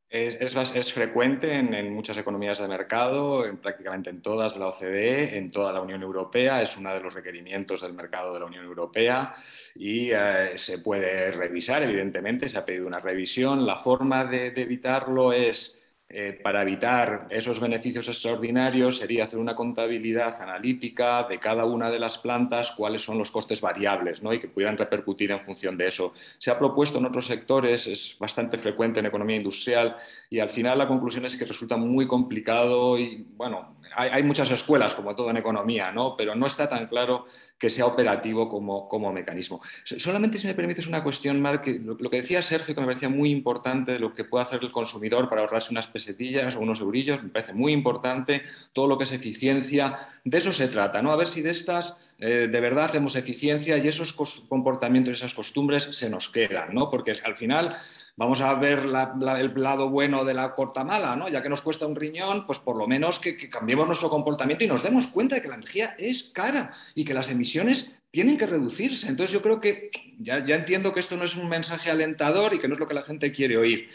Es, es, es frecuente en, en muchas economías de mercado, en prácticamente en todas de la O C D E, en toda la Unión Europea. Es uno de los requerimientos del mercado de la Unión Europea y eh, se puede revisar, evidentemente, se ha pedido una revisión. La forma de, de evitarlo es, eh, para evitar esos beneficios extraordinarios, sería hacer una contabilidad analítica de cada una de las plantas, cuáles son los costes variables, ¿no? Y que pudieran repercutir en función de eso. Se ha propuesto en otros sectores, es bastante frecuente en economía industrial, y al final la conclusión es que resulta muy complicado y, bueno, hay, hay muchas escuelas, como todo en economía, ¿no? Pero no está tan claro que sea operativo como, como mecanismo. Solamente, si me permites, una cuestión, Marc, lo, lo que decía Sergio, que me parecía muy importante, de lo que puede hacer el consumidor para ahorrarse unas pesetillas o unos eurillos, me parece muy importante, todo lo que es eficiencia, de eso se trata, ¿no? A ver si de estas eh, de verdad hacemos eficiencia y esos comportamientos, esas costumbres se nos quedan, ¿no? Porque al final vamos a ver la, la, el lado bueno de la corta mala, ¿no? Ya que nos cuesta un riñón, pues por lo menos que, que cambiemos nuestro comportamiento y nos demos cuenta de que la energía es cara y que las emisiones tienen que reducirse. Entonces yo creo que ya, ya entiendo que esto no es un mensaje alentador y que no es lo que la gente quiere oír,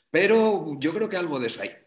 pero yo creo que algo de eso hay.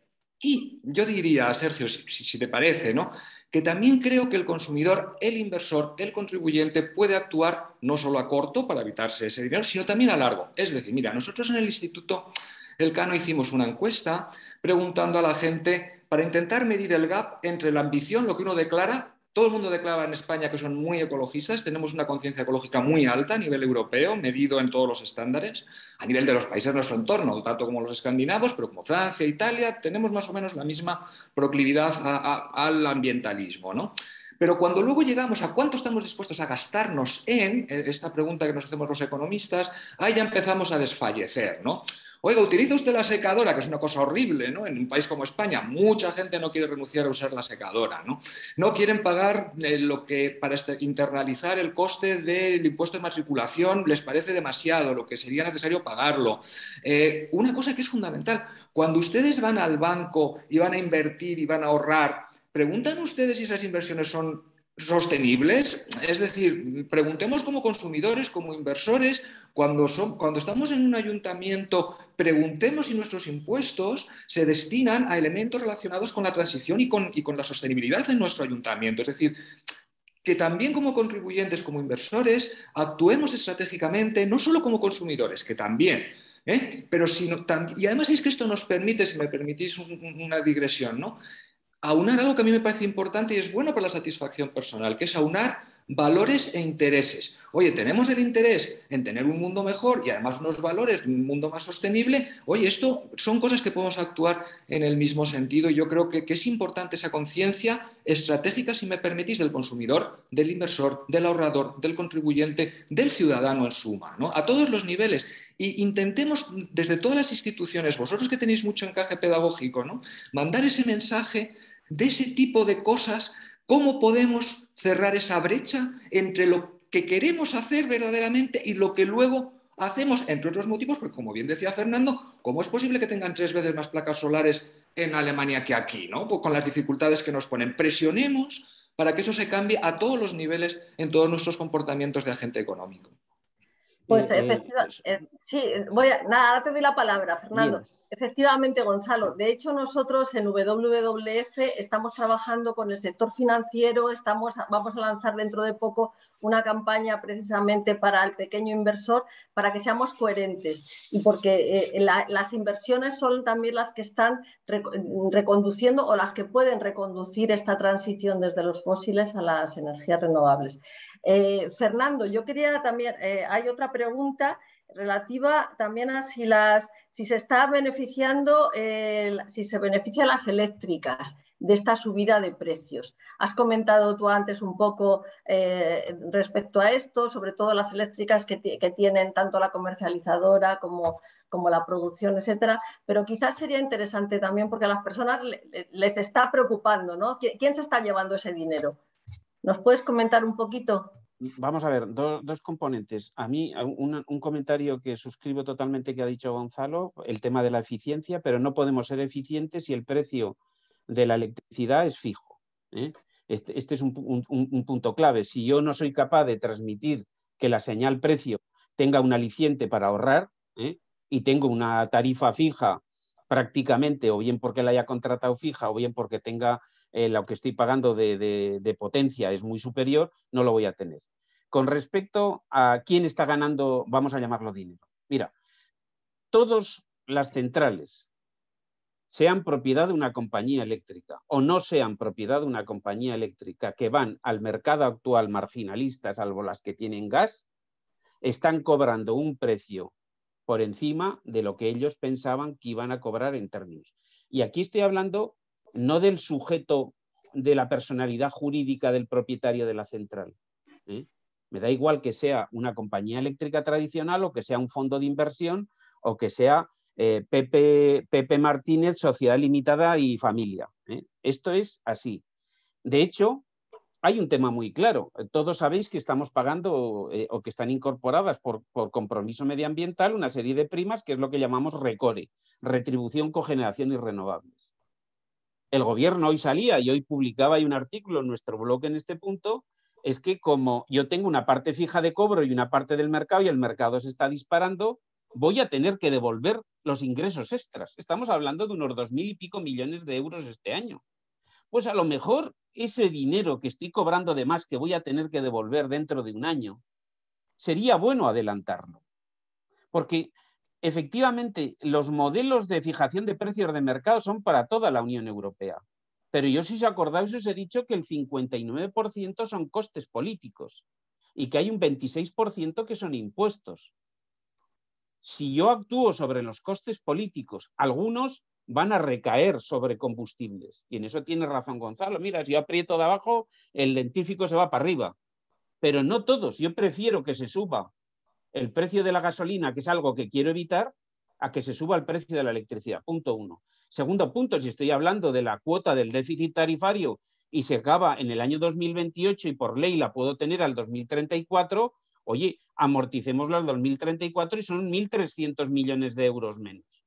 Y yo diría, Sergio, si, si te parece, ¿no?, que también creo que el consumidor, el inversor, el contribuyente puede actuar no solo a corto para evitarse ese dinero, sino también a largo. Es decir, mira, nosotros en el Instituto Elcano hicimos una encuesta preguntando a la gente para intentar medir el gap entre la ambición, lo que uno declara. Todo el mundo declara en España que son muy ecologistas, tenemos una conciencia ecológica muy alta a nivel europeo, medido en todos los estándares, a nivel de los países de nuestro entorno, tanto como los escandinavos, pero como Francia, Italia, tenemos más o menos la misma proclividad a, a, al ambientalismo, ¿no? Pero cuando luego llegamos a cuánto estamos dispuestos a gastarnos en esta pregunta que nos hacemos los economistas, ahí ya empezamos a desfallecer, ¿no? Oiga, ¿utiliza usted la secadora? Que es una cosa horrible, ¿no? En un país como España, mucha gente no quiere renunciar a usar la secadora, ¿no? No quieren pagar eh, lo que para este, internalizar el coste del impuesto de matriculación les parece demasiado, lo que sería necesario pagarlo. Eh, una cosa que es fundamental, cuando ustedes van al banco y van a invertir y van a ahorrar, ¿preguntan ustedes si esas inversiones son sostenibles? Es decir, preguntemos como consumidores, como inversores, cuando, son, cuando estamos en un ayuntamiento, preguntemos si nuestros impuestos se destinan a elementos relacionados con la transición y con, y con la sostenibilidad en nuestro ayuntamiento. Es decir, que también como contribuyentes, como inversores, actuemos estratégicamente, no solo como consumidores, que también, ¿eh? Pero sino, y además es que esto nos permite, si me permitís un, una digresión, ¿no?, aunar algo que a mí me parece importante y es bueno para la satisfacción personal, que es aunar valores e intereses. Oye, tenemos el interés en tener un mundo mejor y además unos valores, un mundo más sostenible. Oye, esto son cosas que podemos actuar en el mismo sentido. Yo creo que, que es importante esa conciencia estratégica, si me permitís, del consumidor, del inversor, del ahorrador, del contribuyente, del ciudadano en suma, ¿no? A todos los niveles. Y intentemos desde todas las instituciones, vosotros que tenéis mucho encaje pedagógico, ¿no?, mandar ese mensaje de ese tipo de cosas, cómo podemos cerrar esa brecha entre lo que queremos hacer verdaderamente y lo que luego hacemos, entre otros motivos, porque como bien decía Fernando, ¿cómo es posible que tengan tres veces más placas solares en Alemania que aquí, ¿no?, pues con las dificultades que nos ponen? Presionemos para que eso se cambie a todos los niveles en todos nuestros comportamientos de agente económico. Pues efectivamente, eh, sí, voy a, nada, ahora te doy la palabra, Fernando. Bien. Efectivamente, Gonzalo. De hecho, nosotros en W W F estamos trabajando con el sector financiero, estamos, vamos a lanzar dentro de poco una campaña precisamente para el pequeño inversor, para que seamos coherentes y porque eh, la, las inversiones son también las que están reconduciendo o las que pueden reconducir esta transición desde los fósiles a las energías renovables. Eh, Fernando, yo quería también, eh, hay otra pregunta relativa también a si, las, si se está beneficiando, eh, si se benefician las eléctricas de esta subida de precios. Has comentado tú antes un poco eh, respecto a esto, sobre todo las eléctricas que, que tienen tanto la comercializadora como, como la producción, etcétera, pero quizás sería interesante también porque a las personas les está preocupando, ¿no? ¿Quién se está llevando ese dinero? ¿Nos puedes comentar un poquito? Vamos a ver, do, dos componentes. A mí, un, un comentario que suscribo totalmente que ha dicho Gonzalo, el tema de la eficiencia, pero no podemos ser eficientes si el precio de la electricidad es fijo, ¿eh? Este, este es un, un, un punto clave. Si yo no soy capaz de transmitir que la señal precio tenga un aliciente para ahorrar, ¿eh?, y tengo una tarifa fija prácticamente, o bien porque la haya contratado fija, o bien porque tenga eh, lo que estoy pagando de, de, de potencia es muy superior, no lo voy a tener. Con respecto a quién está ganando, vamos a llamarlo dinero. Mira, todas las centrales, sean propiedad de una compañía eléctrica o no sean propiedad de una compañía eléctrica, que van al mercado actual marginalista, salvo las que tienen gas, están cobrando un precio por encima de lo que ellos pensaban que iban a cobrar en términos. Y aquí estoy hablando no del sujeto, de la personalidad jurídica del propietario de la central. ¿eh? Me da igual que sea una compañía eléctrica tradicional o que sea un fondo de inversión o que sea eh, Pepe, Pepe Martínez, Sociedad Limitada y Familia. ¿eh? Esto es así. De hecho, hay un tema muy claro. Todos sabéis que estamos pagando eh, o que están incorporadas por, por compromiso medioambiental una serie de primas que es lo que llamamos RECORE, Retribución, Cogeneración y Renovables. El gobierno hoy salía y hoy publicaba hay un artículo en nuestro blog en este punto, es que como yo tengo una parte fija de cobro y una parte del mercado y el mercado se está disparando, voy a tener que devolver los ingresos extras. Estamos hablando de unos dos mil y pico millones de euros este año. Pues a lo mejor ese dinero que estoy cobrando de más que voy a tener que devolver dentro de un año, sería bueno adelantarlo. Porque efectivamente los modelos de fijación de precios de mercado son para toda la Unión Europea. Pero yo, si os acordáis, os he dicho que el cincuenta y nueve por ciento son costes políticos y que hay un veintiséis por ciento que son impuestos. Si yo actúo sobre los costes políticos, algunos van a recaer sobre combustibles. Y en eso tiene razón Gonzalo. Mira, si yo aprieto de abajo, el dentífico se va para arriba. Pero no todos. Yo prefiero que se suba el precio de la gasolina, que es algo que quiero evitar, a que se suba el precio de la electricidad. Punto uno. Segundo punto, si estoy hablando de la cuota del déficit tarifario y se acaba en el año dos mil veintiocho y por ley la puedo tener al dos mil treinta y cuatro, oye, amorticémoslo al dos mil treinta y cuatro y son mil trescientos millones de euros menos.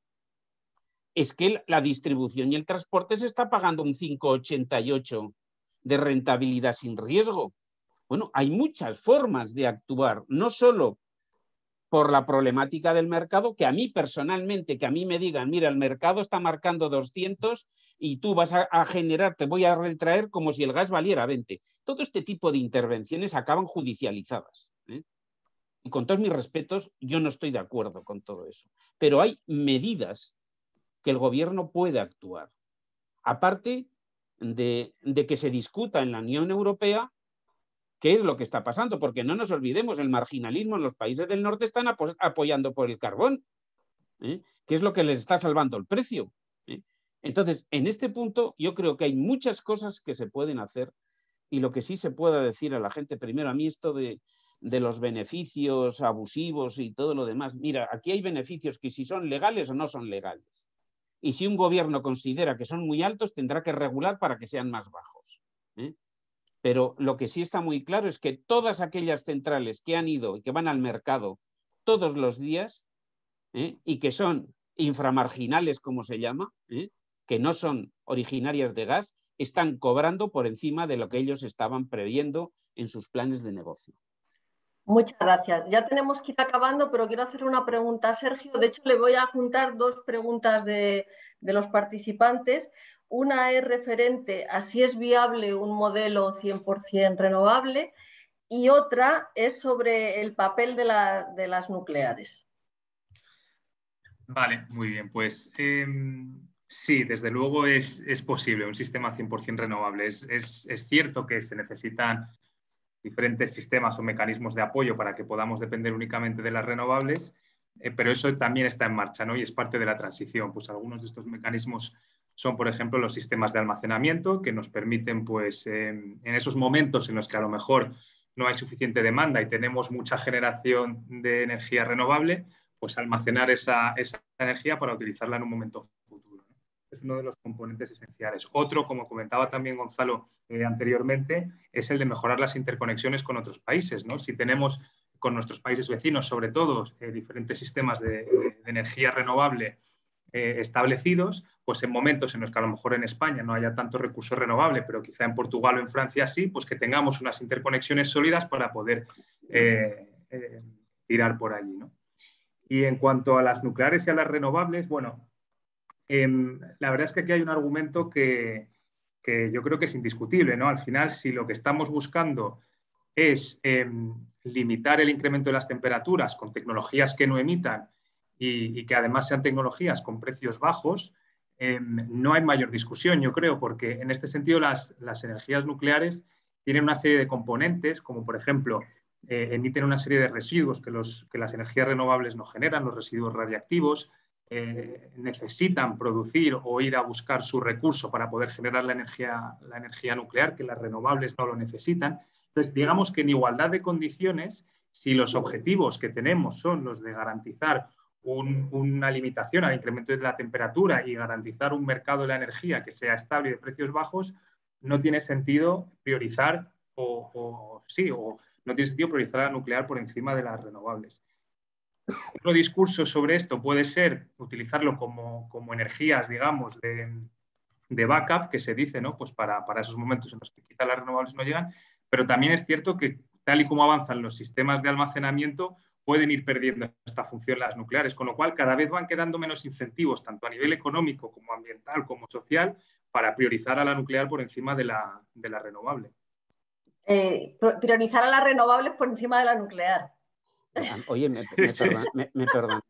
Es que la distribución y el transporte se está pagando un cinco coma ochenta y ocho de rentabilidad sin riesgo. Bueno, hay muchas formas de actuar, no solo por la problemática del mercado, que a mí personalmente, que a mí me digan, mira, el mercado está marcando doscientos y tú vas a, a generar, te voy a retraer como si el gas valiera veinte. Todo este tipo de intervenciones acaban judicializadas. ¿eh? Y con todos mis respetos, yo no estoy de acuerdo con todo eso. Pero hay medidas que el gobierno puede actuar. Aparte de, de que se discuta en la Unión Europea qué es lo que está pasando, porque no nos olvidemos, el marginalismo en los países del norte están apo apoyando por el carbón, ¿eh? que es lo que les está salvando el precio. ¿eh? Entonces, en este punto yo creo que hay muchas cosas que se pueden hacer y lo que sí se pueda decir a la gente, primero, a mí esto de, de los beneficios abusivos y todo lo demás, mira, aquí hay beneficios que si son legales o no son legales. Y si un gobierno considera que son muy altos, tendrá que regular para que sean más bajos. ¿eh? Pero lo que sí está muy claro es que todas aquellas centrales que han ido y que van al mercado todos los días ¿eh? y que son inframarginales, como se llama, ¿eh? que no son originarias de gas, están cobrando por encima de lo que ellos estaban previendo en sus planes de negocio. Muchas gracias. Ya tenemos que ir acabando, pero quiero hacer una pregunta a Sergio. De hecho, le voy a juntar dos preguntas de, de los participantes. Una es referente a si es viable un modelo cien por cien renovable y otra es sobre el papel de, la, de las nucleares. Vale, muy bien. Pues eh, sí, desde luego es, es posible un sistema cien por cien renovable. Es, es, es cierto que se necesitan diferentes sistemas o mecanismos de apoyo para que podamos depender únicamente de las renovables, eh, pero eso también está en marcha, ¿no? Y es parte de la transición. Pues algunos de estos mecanismos son, por ejemplo, los sistemas de almacenamiento que nos permiten, pues, eh, en esos momentos en los que a lo mejor no hay suficiente demanda y tenemos mucha generación de energía renovable, pues almacenar esa, esa energía para utilizarla en un momento futuro. Es uno de los componentes esenciales. Otro, como comentaba también Gonzalo eh, anteriormente, es el de mejorar las interconexiones con otros países, ¿no? Si tenemos con nuestros países vecinos, sobre todo, eh, diferentes sistemas de, de energía renovable eh, establecidos, pues en momentos en los que a lo mejor en España no haya tanto recurso renovable, pero quizá en Portugal o en Francia sí, pues que tengamos unas interconexiones sólidas para poder eh, eh, tirar por allí, ¿no? Y en cuanto a las nucleares y a las renovables, bueno, eh, la verdad es que aquí hay un argumento que, que yo creo que es indiscutible, ¿no? Al final, si lo que estamos buscando es eh, limitar el incremento de las temperaturas con tecnologías que no emitan y, y que además sean tecnologías con precios bajos, eh, no hay mayor discusión, yo creo, porque en este sentido las, las energías nucleares tienen una serie de componentes, como por ejemplo, eh, emiten una serie de residuos que, los, que las energías renovables no generan, los residuos radiactivos, eh, necesitan producir o ir a buscar su recurso para poder generar la energía, la energía nuclear, que las renovables no lo necesitan. Entonces, digamos que en igualdad de condiciones, si los objetivos que tenemos son los de garantizar un, una limitación al incremento de la temperatura y garantizar un mercado de la energía que sea estable y de precios bajos, no tiene sentido priorizar o, o sí, o no tiene sentido priorizar la nuclear por encima de las renovables. Otro discurso sobre esto puede ser utilizarlo como, como energías, digamos, de, de backup, que se dice, ¿no? Pues para, para esos momentos en los que quizá las renovables no llegan, pero también es cierto que tal y como avanzan los sistemas de almacenamiento, pueden ir perdiendo esta función las nucleares, con lo cual cada vez van quedando menos incentivos, tanto a nivel económico como ambiental como social, para priorizar a la nuclear por encima de la, de la renovable. Eh, priorizar a las renovables por encima de la nuclear. Oye, me, me, sí, perdón, sí. me, me perdón.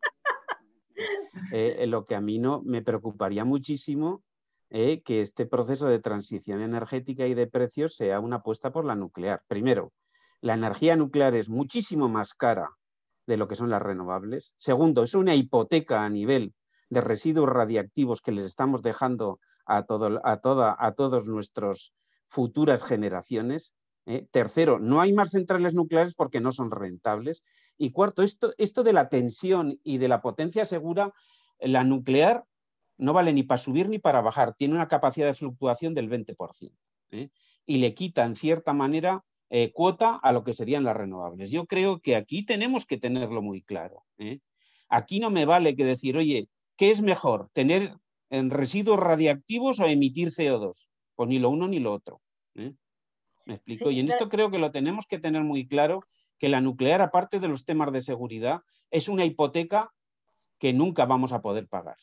Eh, lo que a mí no me preocuparía muchísimo eh, que este proceso de transición energética y de precios sea una apuesta por la nuclear. Primero, la energía nuclear es muchísimo más cara de lo que son las renovables. Segundo, es una hipoteca a nivel de residuos radiactivos que les estamos dejando a, todo, a, toda, a todos nuestras futuras generaciones. ¿eh? Tercero, no hay más centrales nucleares porque no son rentables. Y cuarto, esto, esto de la tensión y de la potencia segura, la nuclear no vale ni para subir ni para bajar, tiene una capacidad de fluctuación del veinte por ciento. ¿eh? Y le quita, en cierta manera, eh, cuota a lo que serían las renovables. Yo creo que aquí tenemos que tenerlo muy claro. ¿eh? Aquí no me vale que decir, oye, ¿qué es mejor? ¿Tener en residuos radiactivos o emitir C O dos? Pues ni lo uno ni lo otro. ¿eh? ¿Me explico? Sí, y en esto creo que lo tenemos que tener muy claro, que la nuclear, aparte de los temas de seguridad, es una hipoteca que nunca vamos a poder pagar.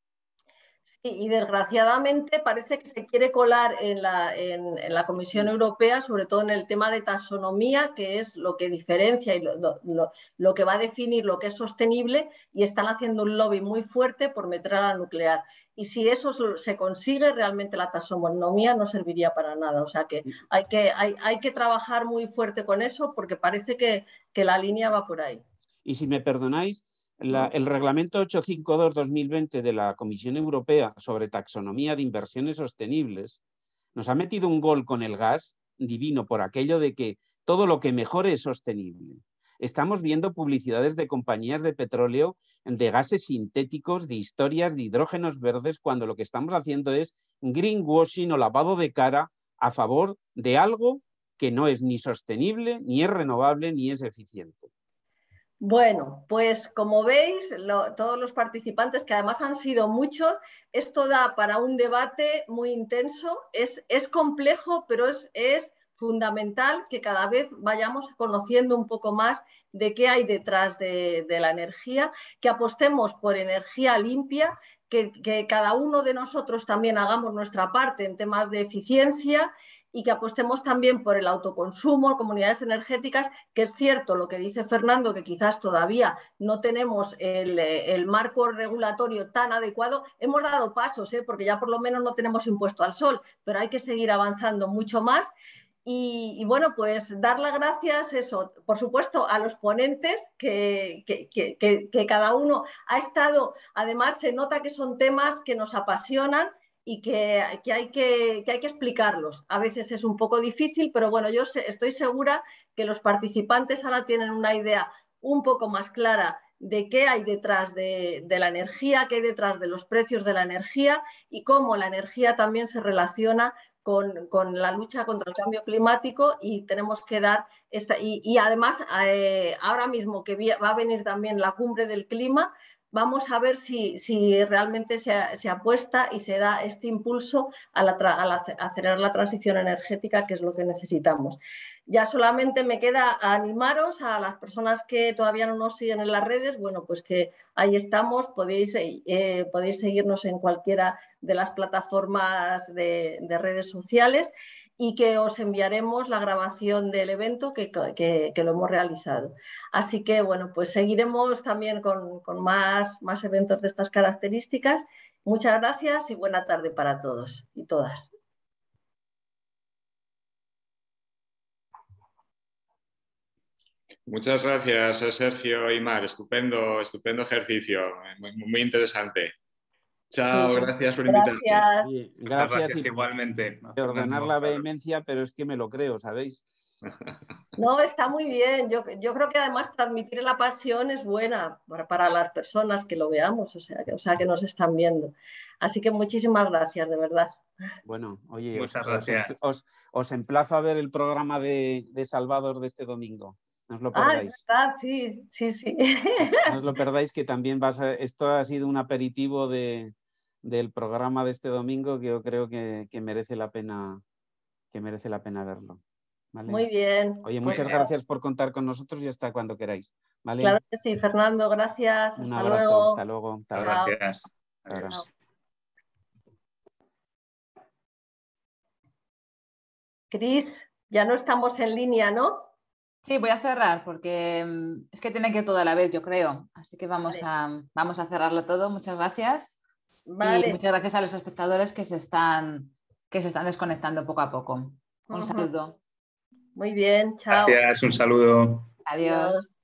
Y desgraciadamente parece que se quiere colar en la, en, en la Comisión Europea, sobre todo en el tema de taxonomía, que es lo que diferencia y lo, lo, lo que va a definir lo que es sostenible, y están haciendo un lobby muy fuerte por meter a la nuclear. Y si eso se consigue, realmente la taxonomía no serviría para nada. O sea que hay que, hay, hay que trabajar muy fuerte con eso, porque parece que, que la línea va por ahí. Y si me perdonáis, La, el reglamento ochocientos cincuenta y dos barra dos mil veinte de la Comisión Europea sobre taxonomía de inversiones sostenibles nos ha metido un gol con el gas divino por aquello de que todo lo que mejore es sostenible. Estamos viendo publicidades de compañías de petróleo, de gases sintéticos, de historias de hidrógenos verdes, cuando lo que estamos haciendo es greenwashing o lavado de cara a favor de algo que no es ni sostenible, ni es renovable, ni es eficiente. Bueno, pues como veis, lo, todos los participantes, que además han sido muchos, esto da para un debate muy intenso. Es, es complejo, pero es, es fundamental que cada vez vayamos conociendo un poco más de qué hay detrás de, de la energía, que apostemos por energía limpia, que, que cada uno de nosotros también hagamos nuestra parte en temas de eficiencia, y que apostemos también por el autoconsumo, comunidades energéticas, que es cierto lo que dice Fernando, que quizás todavía no tenemos el, el marco regulatorio tan adecuado. Hemos dado pasos, ¿eh? Porque ya por lo menos no tenemos impuesto al sol, pero hay que seguir avanzando mucho más. Y, y bueno, pues dar las gracias, eso, por supuesto, a los ponentes, que, que, que, que, que cada uno ha estado, además se nota que son temas que nos apasionan, y que, que, hay que, que hay que explicarlos. A veces es un poco difícil, pero bueno, yo sé, estoy segura que los participantes ahora tienen una idea un poco más clara de qué hay detrás de, de la energía, qué hay detrás de los precios de la energía y cómo la energía también se relaciona con, con la lucha contra el cambio climático, y tenemos que dar esta, y, y además eh, ahora mismo que va a venir también la cumbre del clima, vamos a ver si, si realmente se, se apuesta y se da este impulso a, la, a la, acelerar la transición energética, que es lo que necesitamos. Ya solamente me queda animaros a las personas que todavía no nos siguen en las redes, bueno, pues que ahí estamos, podéis, eh, podéis seguirnos en cualquiera de las plataformas de, de redes sociales y que os enviaremos la grabación del evento que, que, que lo hemos realizado. Así que, bueno, pues seguiremos también con, con más, más eventos de estas características. Muchas gracias y buena tarde para todos y todas. Muchas gracias, Sergio y Mar. Estupendo, estupendo ejercicio, muy, muy interesante. Chao, sí, gracias por invitarme. Gracias. Sí, gracias, gracias y igualmente. De ordenar la vehemencia, pero es que me lo creo, ¿sabéis? No, está muy bien. Yo, yo creo que además transmitir la pasión es buena para, para las personas que lo veamos, o sea, que, o sea, que nos están viendo. Así que muchísimas gracias, de verdad. Bueno, oye, muchas os, gracias. Os, os, os emplazo a ver el programa de, de Salvador de este domingo. No os lo Ah, perdáis. es verdad, sí, sí, sí. No os lo perdáis, que también va a ser, esto ha sido un aperitivo de, del programa de este domingo que yo creo que, que merece la pena, que merece la pena verlo. ¿Vale? Muy bien. Oye, pues muchas gracias por contar con nosotros y hasta cuando queráis. ¿Vale? Claro que sí, Fernando, gracias. Un hasta abrazo. luego. Hasta luego. Hasta Chao. Gracias. Adiós. Cris, ya no estamos en línea, ¿no? Sí, voy a cerrar porque es que tiene que ir todo a la vez, yo creo. Así que vamos, vale. a, vamos a cerrarlo todo. Muchas gracias. Vale. Y muchas gracias a los espectadores que se están, que se están desconectando poco a poco. Un uh-huh. saludo. Muy bien, chao. Gracias, un saludo. Adiós. Adiós.